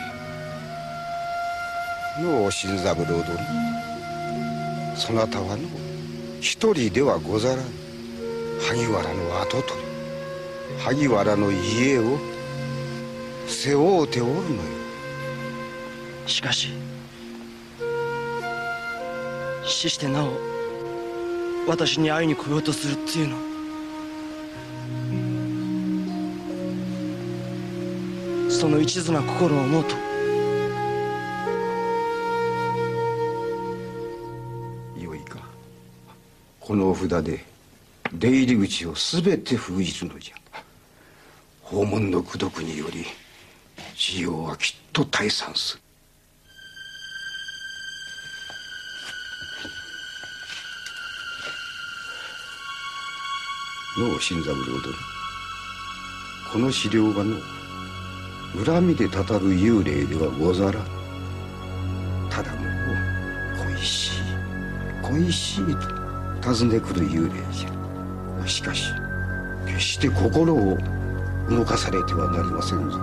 のう新三郎殿、そなたはの一人ではござらん。萩原の跡取り萩原の家を背負うておるのよ。 しかし死してなお私に会いに来ようとするっていうの、その一途な心を思うとよいか。このお札で出入り口を全て封じるのじゃ。訪問の功徳により事業はきっと退散する。のう新三郎殿、この資料がの恨みでたたる幽霊ではござらん。ただもう恋しい恋しいと尋ねくる幽霊じゃ。しかし決して心を動かされてはなりませんぞ。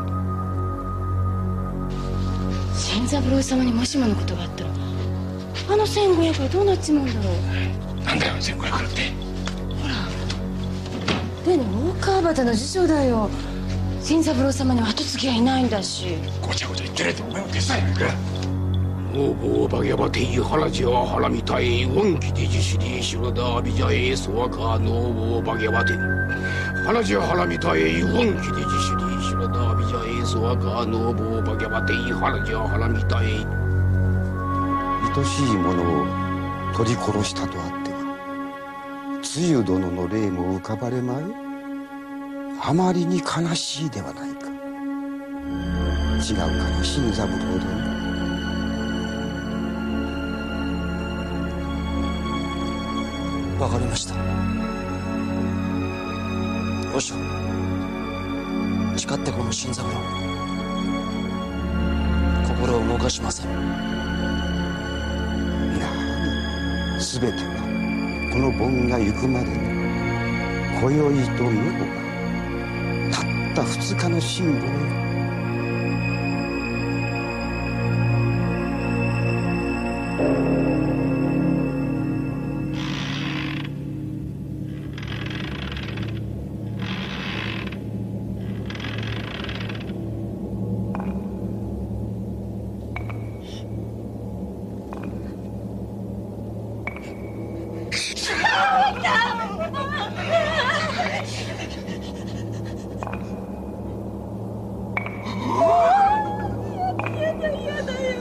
新三郎様にもしものことがあったらあの千五百はどうなっちまうんだろう。 なんだよ千五百ってほら例の大川端の辞書だよ。新三郎様には後継ぎがいないんだし。 ごちゃごちゃ言ってないとお前も手伝えないか。ノーボーバギャバテイハラジアハラミタイウンキディジシリシュラダービジャエソワカノーボーバギャバテイハラジアハラミタイウンキディジシリシュラダービジャエソワカノーボーバギャバテイハラジアハラミタイ。 愛しい者を取り殺したとあってはつゆ殿の霊も浮かばれまい。あまりに悲しいではないか。違うかな新三郎殿。 わかりました。よし誓ってこの新三郎心を動かしません。 すべてはこの盆が行くまでの今宵と無保がたった二日の辛抱よ。 やだやだよ。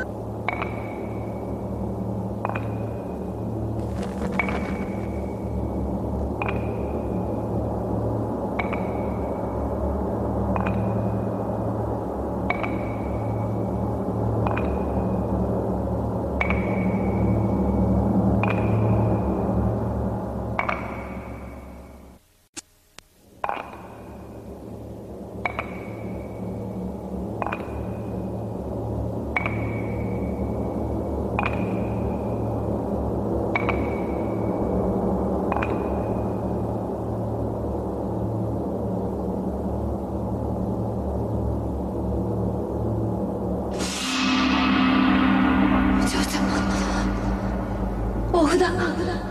お札が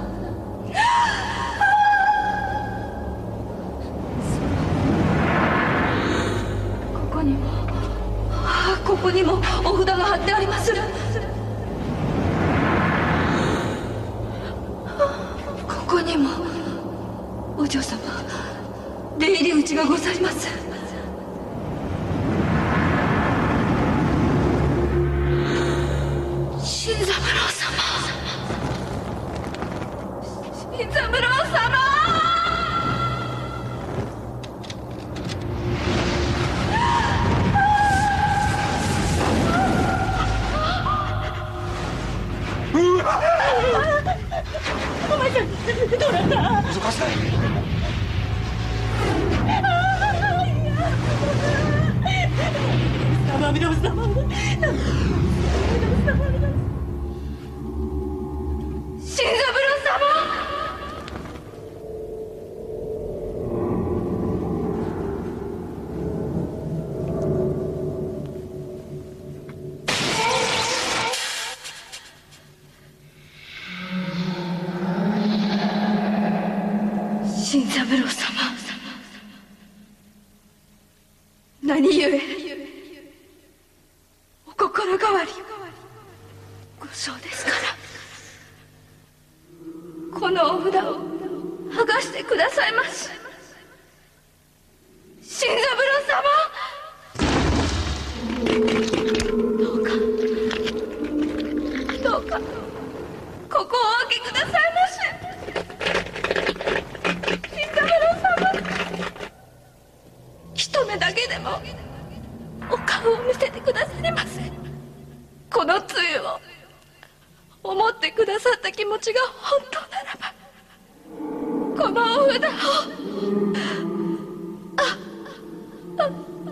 ここにもここにもお札が貼ってありまする。ここにもお嬢様出入り口がございます。新三郎様、新三郎様。 お前さんどうなった？ 難しない。 様、皆様、 新三郎様。新三郎様、何故お心変わりごそうですから、このお札を剥がしてくださいまし。新三郎様、どうかどうかここをお開けくださいまし。新三郎様、一目だけでもお顔を見せてくださりませ。このつゆを思ってくださった気持ちが本当ならば、このお札をああ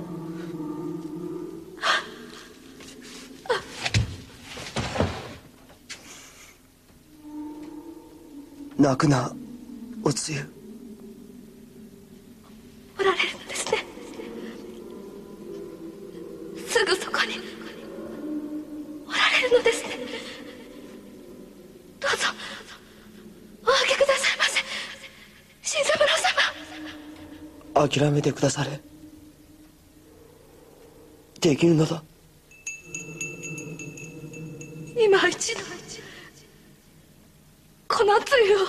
泣くなおつゆ。 おられるのですね。すぐそこにおられるのですね。どうぞお開けくださいませ。新三郎様、 諦めてくだされ。できぬのだ。 今一度このつゆを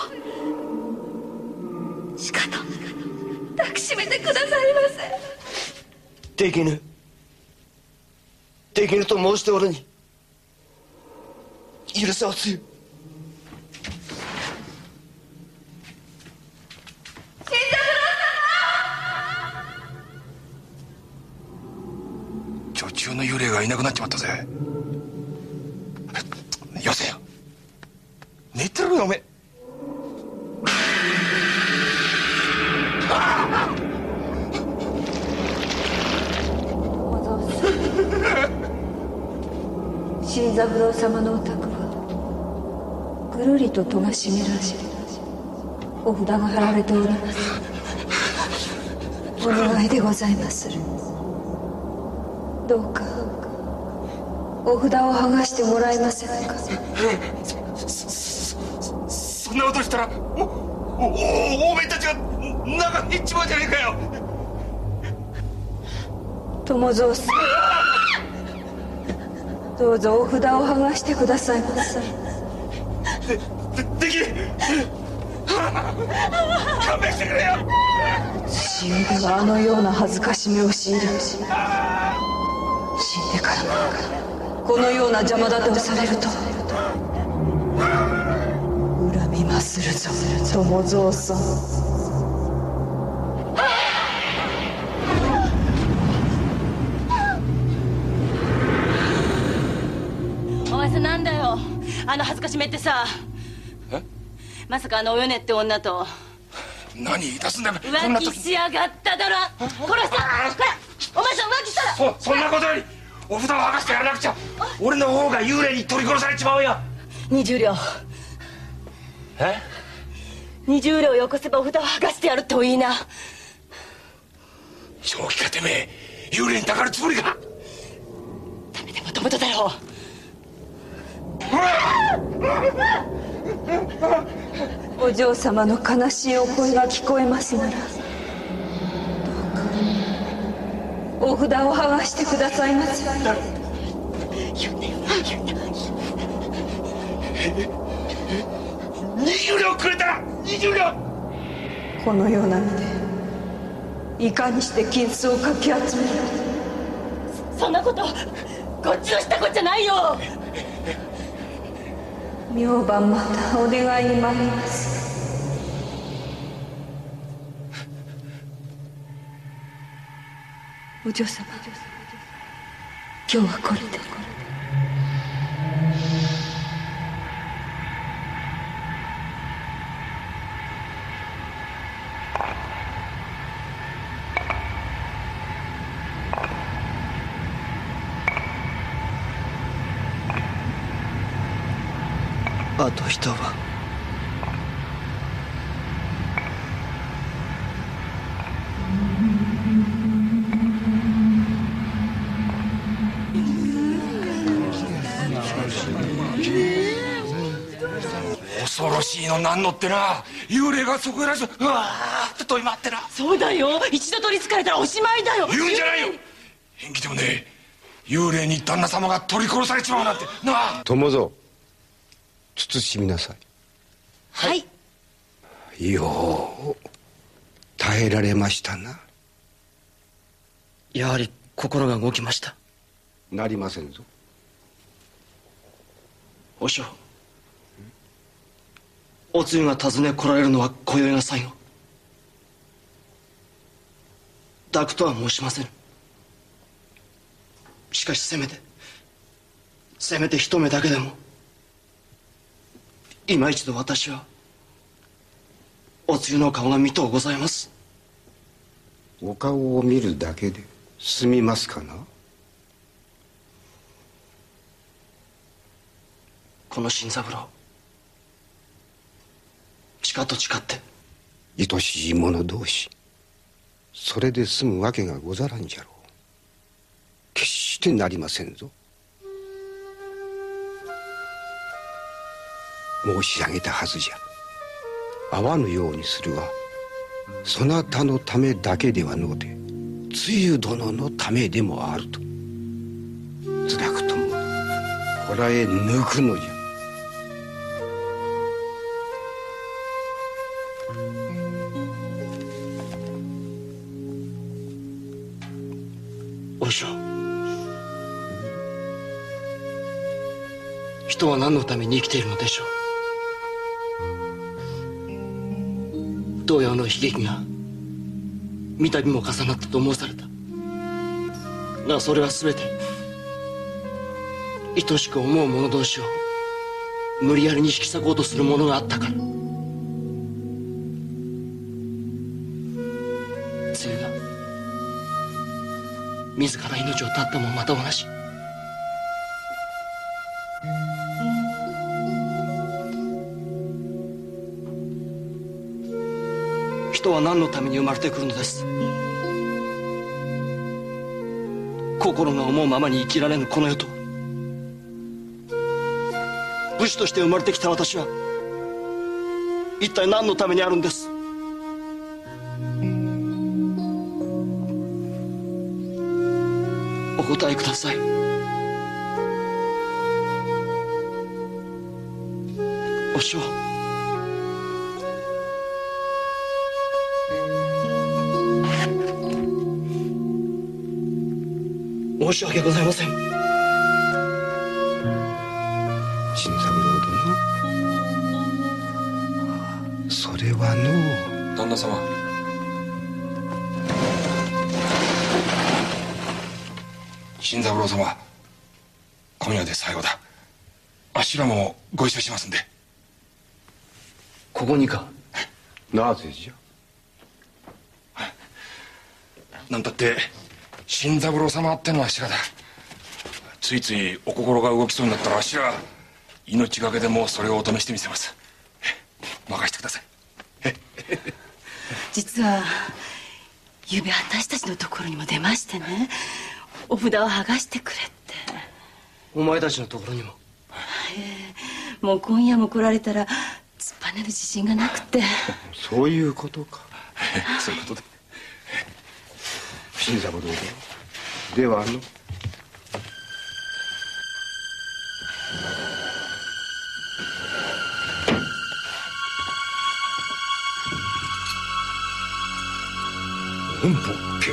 しかと抱きしめてくださいませ。 できぬできぬと申しておるに。許せおつゆ。 女中の幽霊がいなくなっちまったぜ。よせよ、寝てるよおめえ。 新三郎様のお宅はぐるりと戸が閉められ、お札が貼られております。お願いでございまする。どうかお札を剥がしてもらえませんか。 そんなことしたらもうおおおめえたちが中に行っちまうじゃねえかよ。 友蔵さん、どうぞお札を剥がしてくださいませ。 ででできねえ。 勘弁してくれよ。 死んではあのような恥ずかしめを強いる。死んでからもこのような邪魔立てをされると恨みまするぞ友蔵さん。 お前さんなんだよあの恥ずかしめってさ。 え？ まさかあのおよねって女と何言い出すんだよ。 浮気しやがっただろ。殺した。ほらお前さん浮気したら。 そそんなことよりお札を剥がしてやらなくちゃ。俺の方が幽霊に取り殺されちまうよ。 二十両。 え？ 二十両よこせばお札を剥がしてやるってお言いな。 正気かてめえ幽霊にたかるつもりか。 ダメでもともとだよ。 お嬢様の悲しいお声が聞こえますならどうかお札を剥がしてくださいませ。 にじゅう両くれたらにじゅう両。 このような目でいかにして金子をかき集める。 そんなことこっちのしたことじゃないよ。 明晩またお願いに参ります。お嬢様、今日はこれで。 あと一晩。 恐ろしいのなんのってな。幽霊がそこへらずうわーって飛び回ってな。 そうだよ一度取りつかれたらおしまいだよ。 言うんじゃないよ。縁起でもねえ幽霊に旦那様が取り殺されちまうなんてなあ。 友蔵慎みなさい。 はい。 よう耐えられましたな。 やはり心が動きました。 なりませんぞ。 和尚、おつゆが訪ね来られるのは今宵が最後。抱くとは申しません。しかしせめてせめて一目だけでも今一度私はおつゆの顔が見とうございます。 お顔を見るだけで済みますかな。 この新三郎地下と誓って愛しい者同士それで済むわけがござらんじゃろう。決してなりませんぞ。申し上げたはずじゃ。会わぬようにするはそなたのためだけではのうてつゆ殿のためでもあると。辛くともこらへ抜くのじゃ。 お師匠、人は何のために生きているのでしょう。同様の悲劇が三度も重なったと申されたが、それは全て愛しく思う者同士を無理やりに引き裂こうとするものがあったから。つゆが自ら命を絶ったもまた同じ。人は何のために生まれてくるのです。心が思うままに生きられぬこの世と武士として生まれてきた私は一体何のためにあるんです。お答えください。お師匠、 申し訳ございません。 新三郎殿、それはのう。 旦那様。新三郎様、今夜で最後だ。あっしらもご一緒しますんで。 ここにか。 なぜじゃ。 なんたって新三郎様ってのはあっしらだ。ついついお心が動きそうになったらあっしら命がけでもそれをお試してみせます。任せてください。 実はゆうべ私たちのところにも出ましてね、お札を剥がしてくれって。 お前たちのところにも？ ええ、もう今夜も来られたら突っぱねる自信がなくて。 そういうことか。 そういうことで。 新三郎殿、ではあの本坊家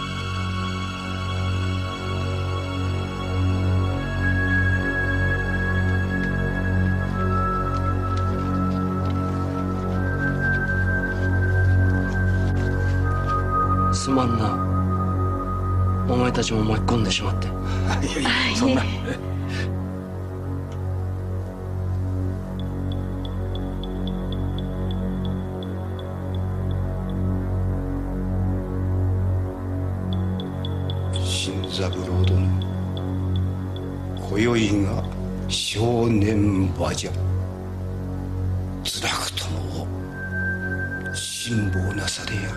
すまんな、お前たちも巻き込んでしまって。 いやいや、そんな。 新三郎殿、今宵が正念場じゃ。辛くとも辛抱なされや。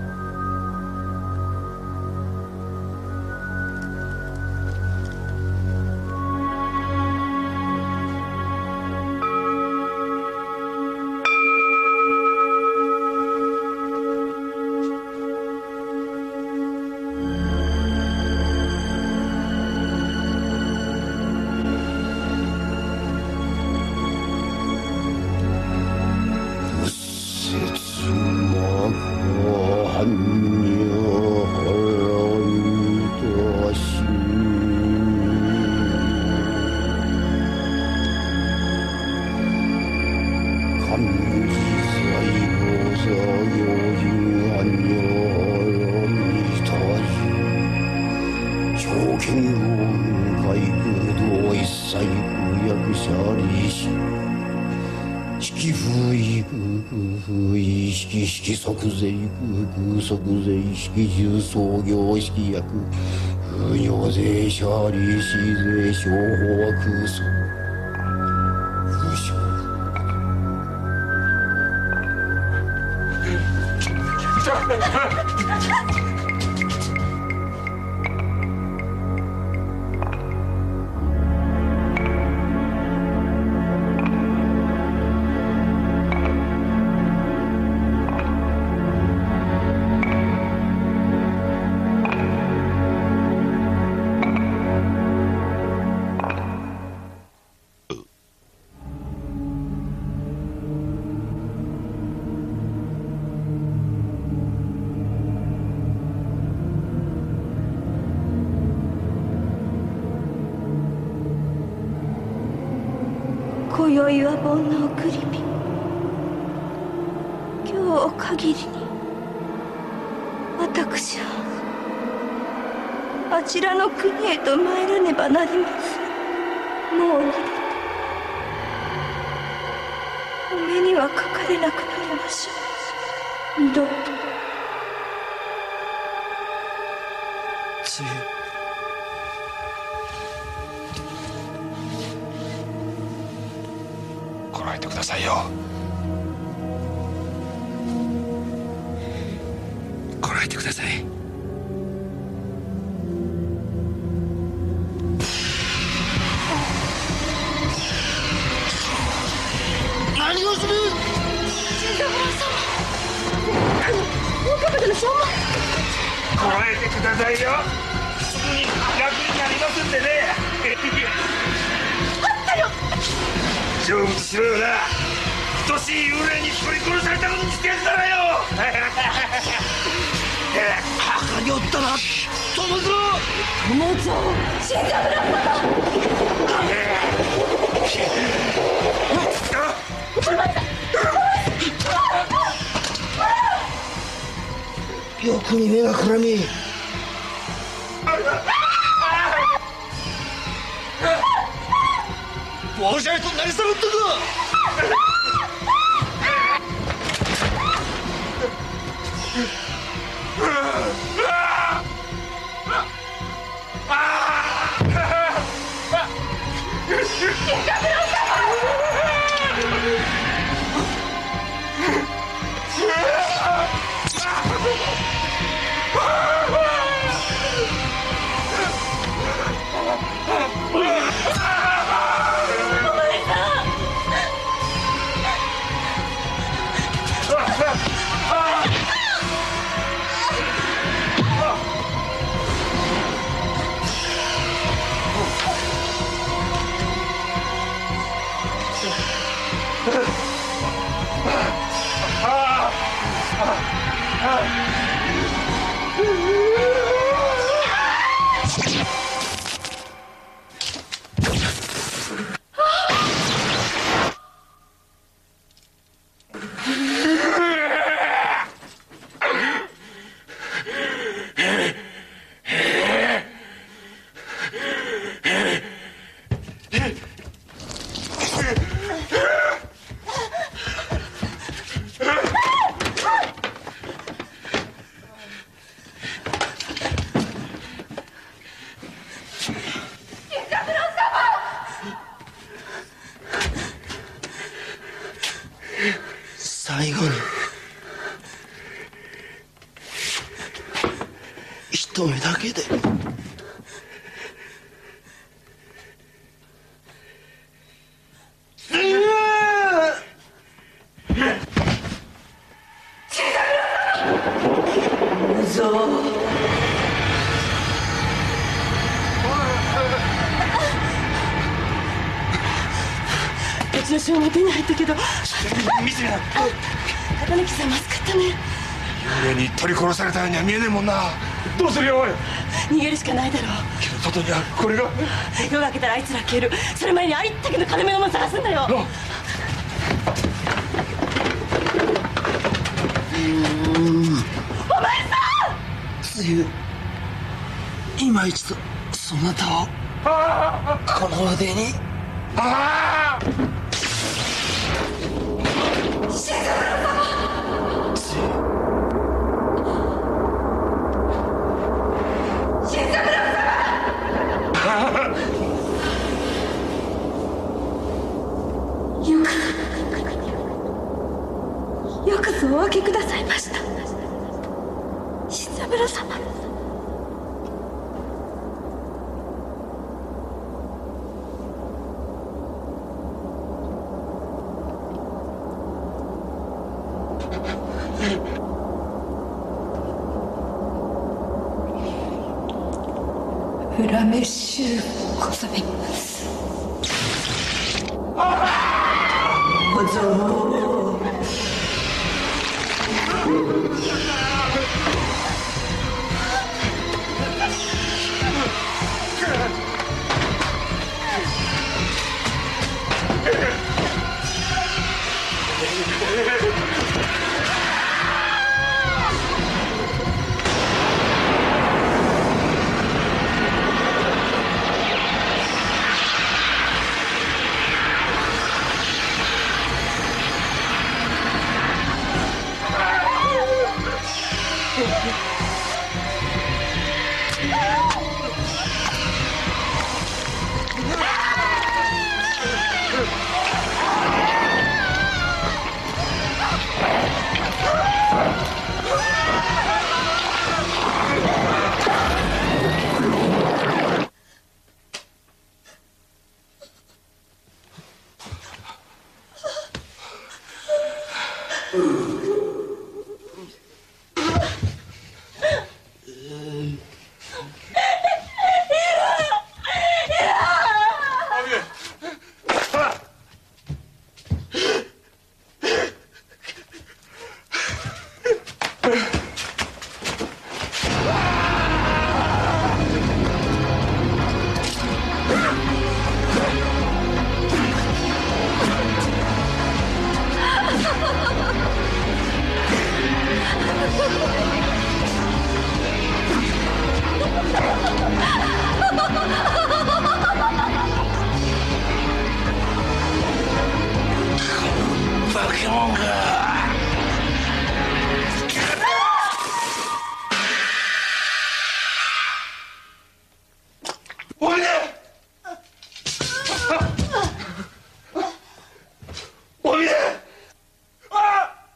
即税空即税式重創業式薬風尿税シャーリーシー税商法空想不詳。 今宵は盆の送り火。今日を限りに私はあちらの国へと参らねばなりません。もう二度とお目にはかかれなくなりましょう。二度と。 つゆ、 こらえてくださいよ。こらえてください。 何をする。 新三郎様、大川の証文。 こらえてくださいよ。すぐに楽になりますんでね。 あったよ。 勝負としろよな。等しい幽霊に取り殺されたことにしてやったらよ。 墓におったな友蔵。 友蔵、新三郎様。 よくに目がくらみ。坊主と何されったか。最後に一目だけで。 うちの証も手に入ったけど。 見せな。 片貫さんまずかったね。 幽霊に取り殺されたようには見えねえもんな。どうするよおい。 逃げるしかないだろう。 けど外にはこれが。 夜が明けたらあいつら消える。それ前にありったけの金目のもの探すんだよ。 うん。 お前さん。つゆ今一度そなたをこの腕に。 ああ。 新三郎様。新三郎様。よくよくぞお分けくださいました、新三郎様。恨めしゅうございます。おぞおいで。おいで。あっ。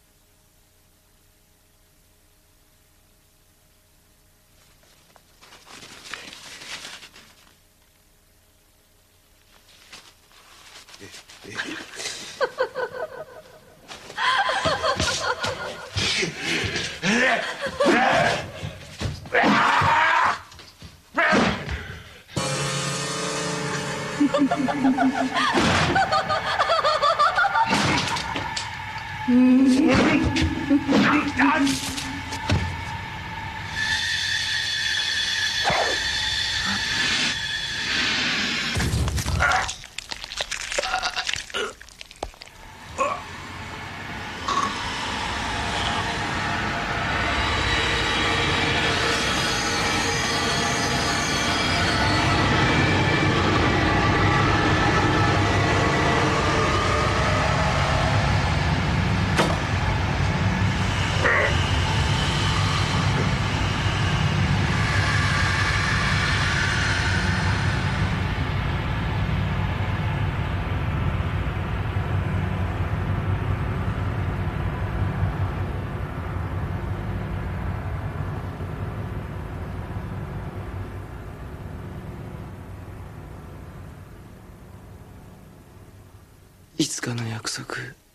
いつかの約束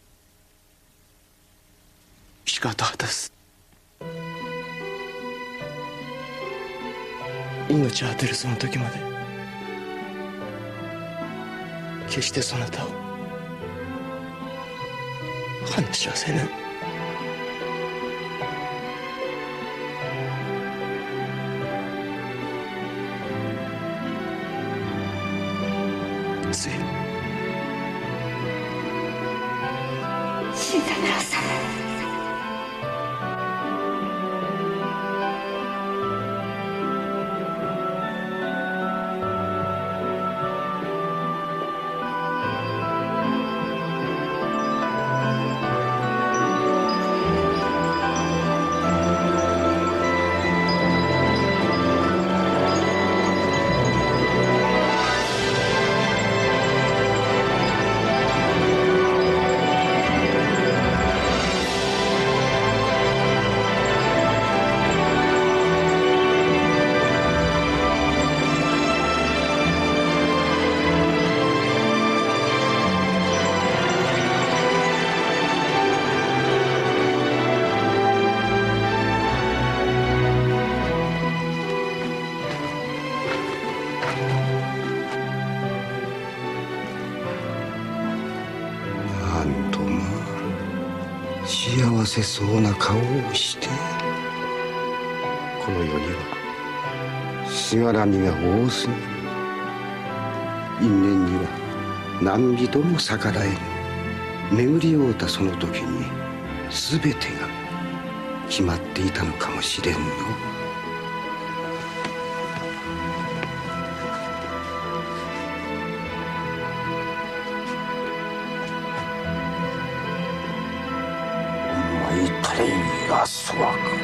しかと果たす。命を果てるその時まで決してそなたを話はせぬ。つい新三郎さん。 幸せそうな顔をしてこの世にはしがらみが多すぎる。因縁には何人も逆らえぬ。巡り合うたその時に全てが決まっていたのかもしれんの。 イタレイが粗悪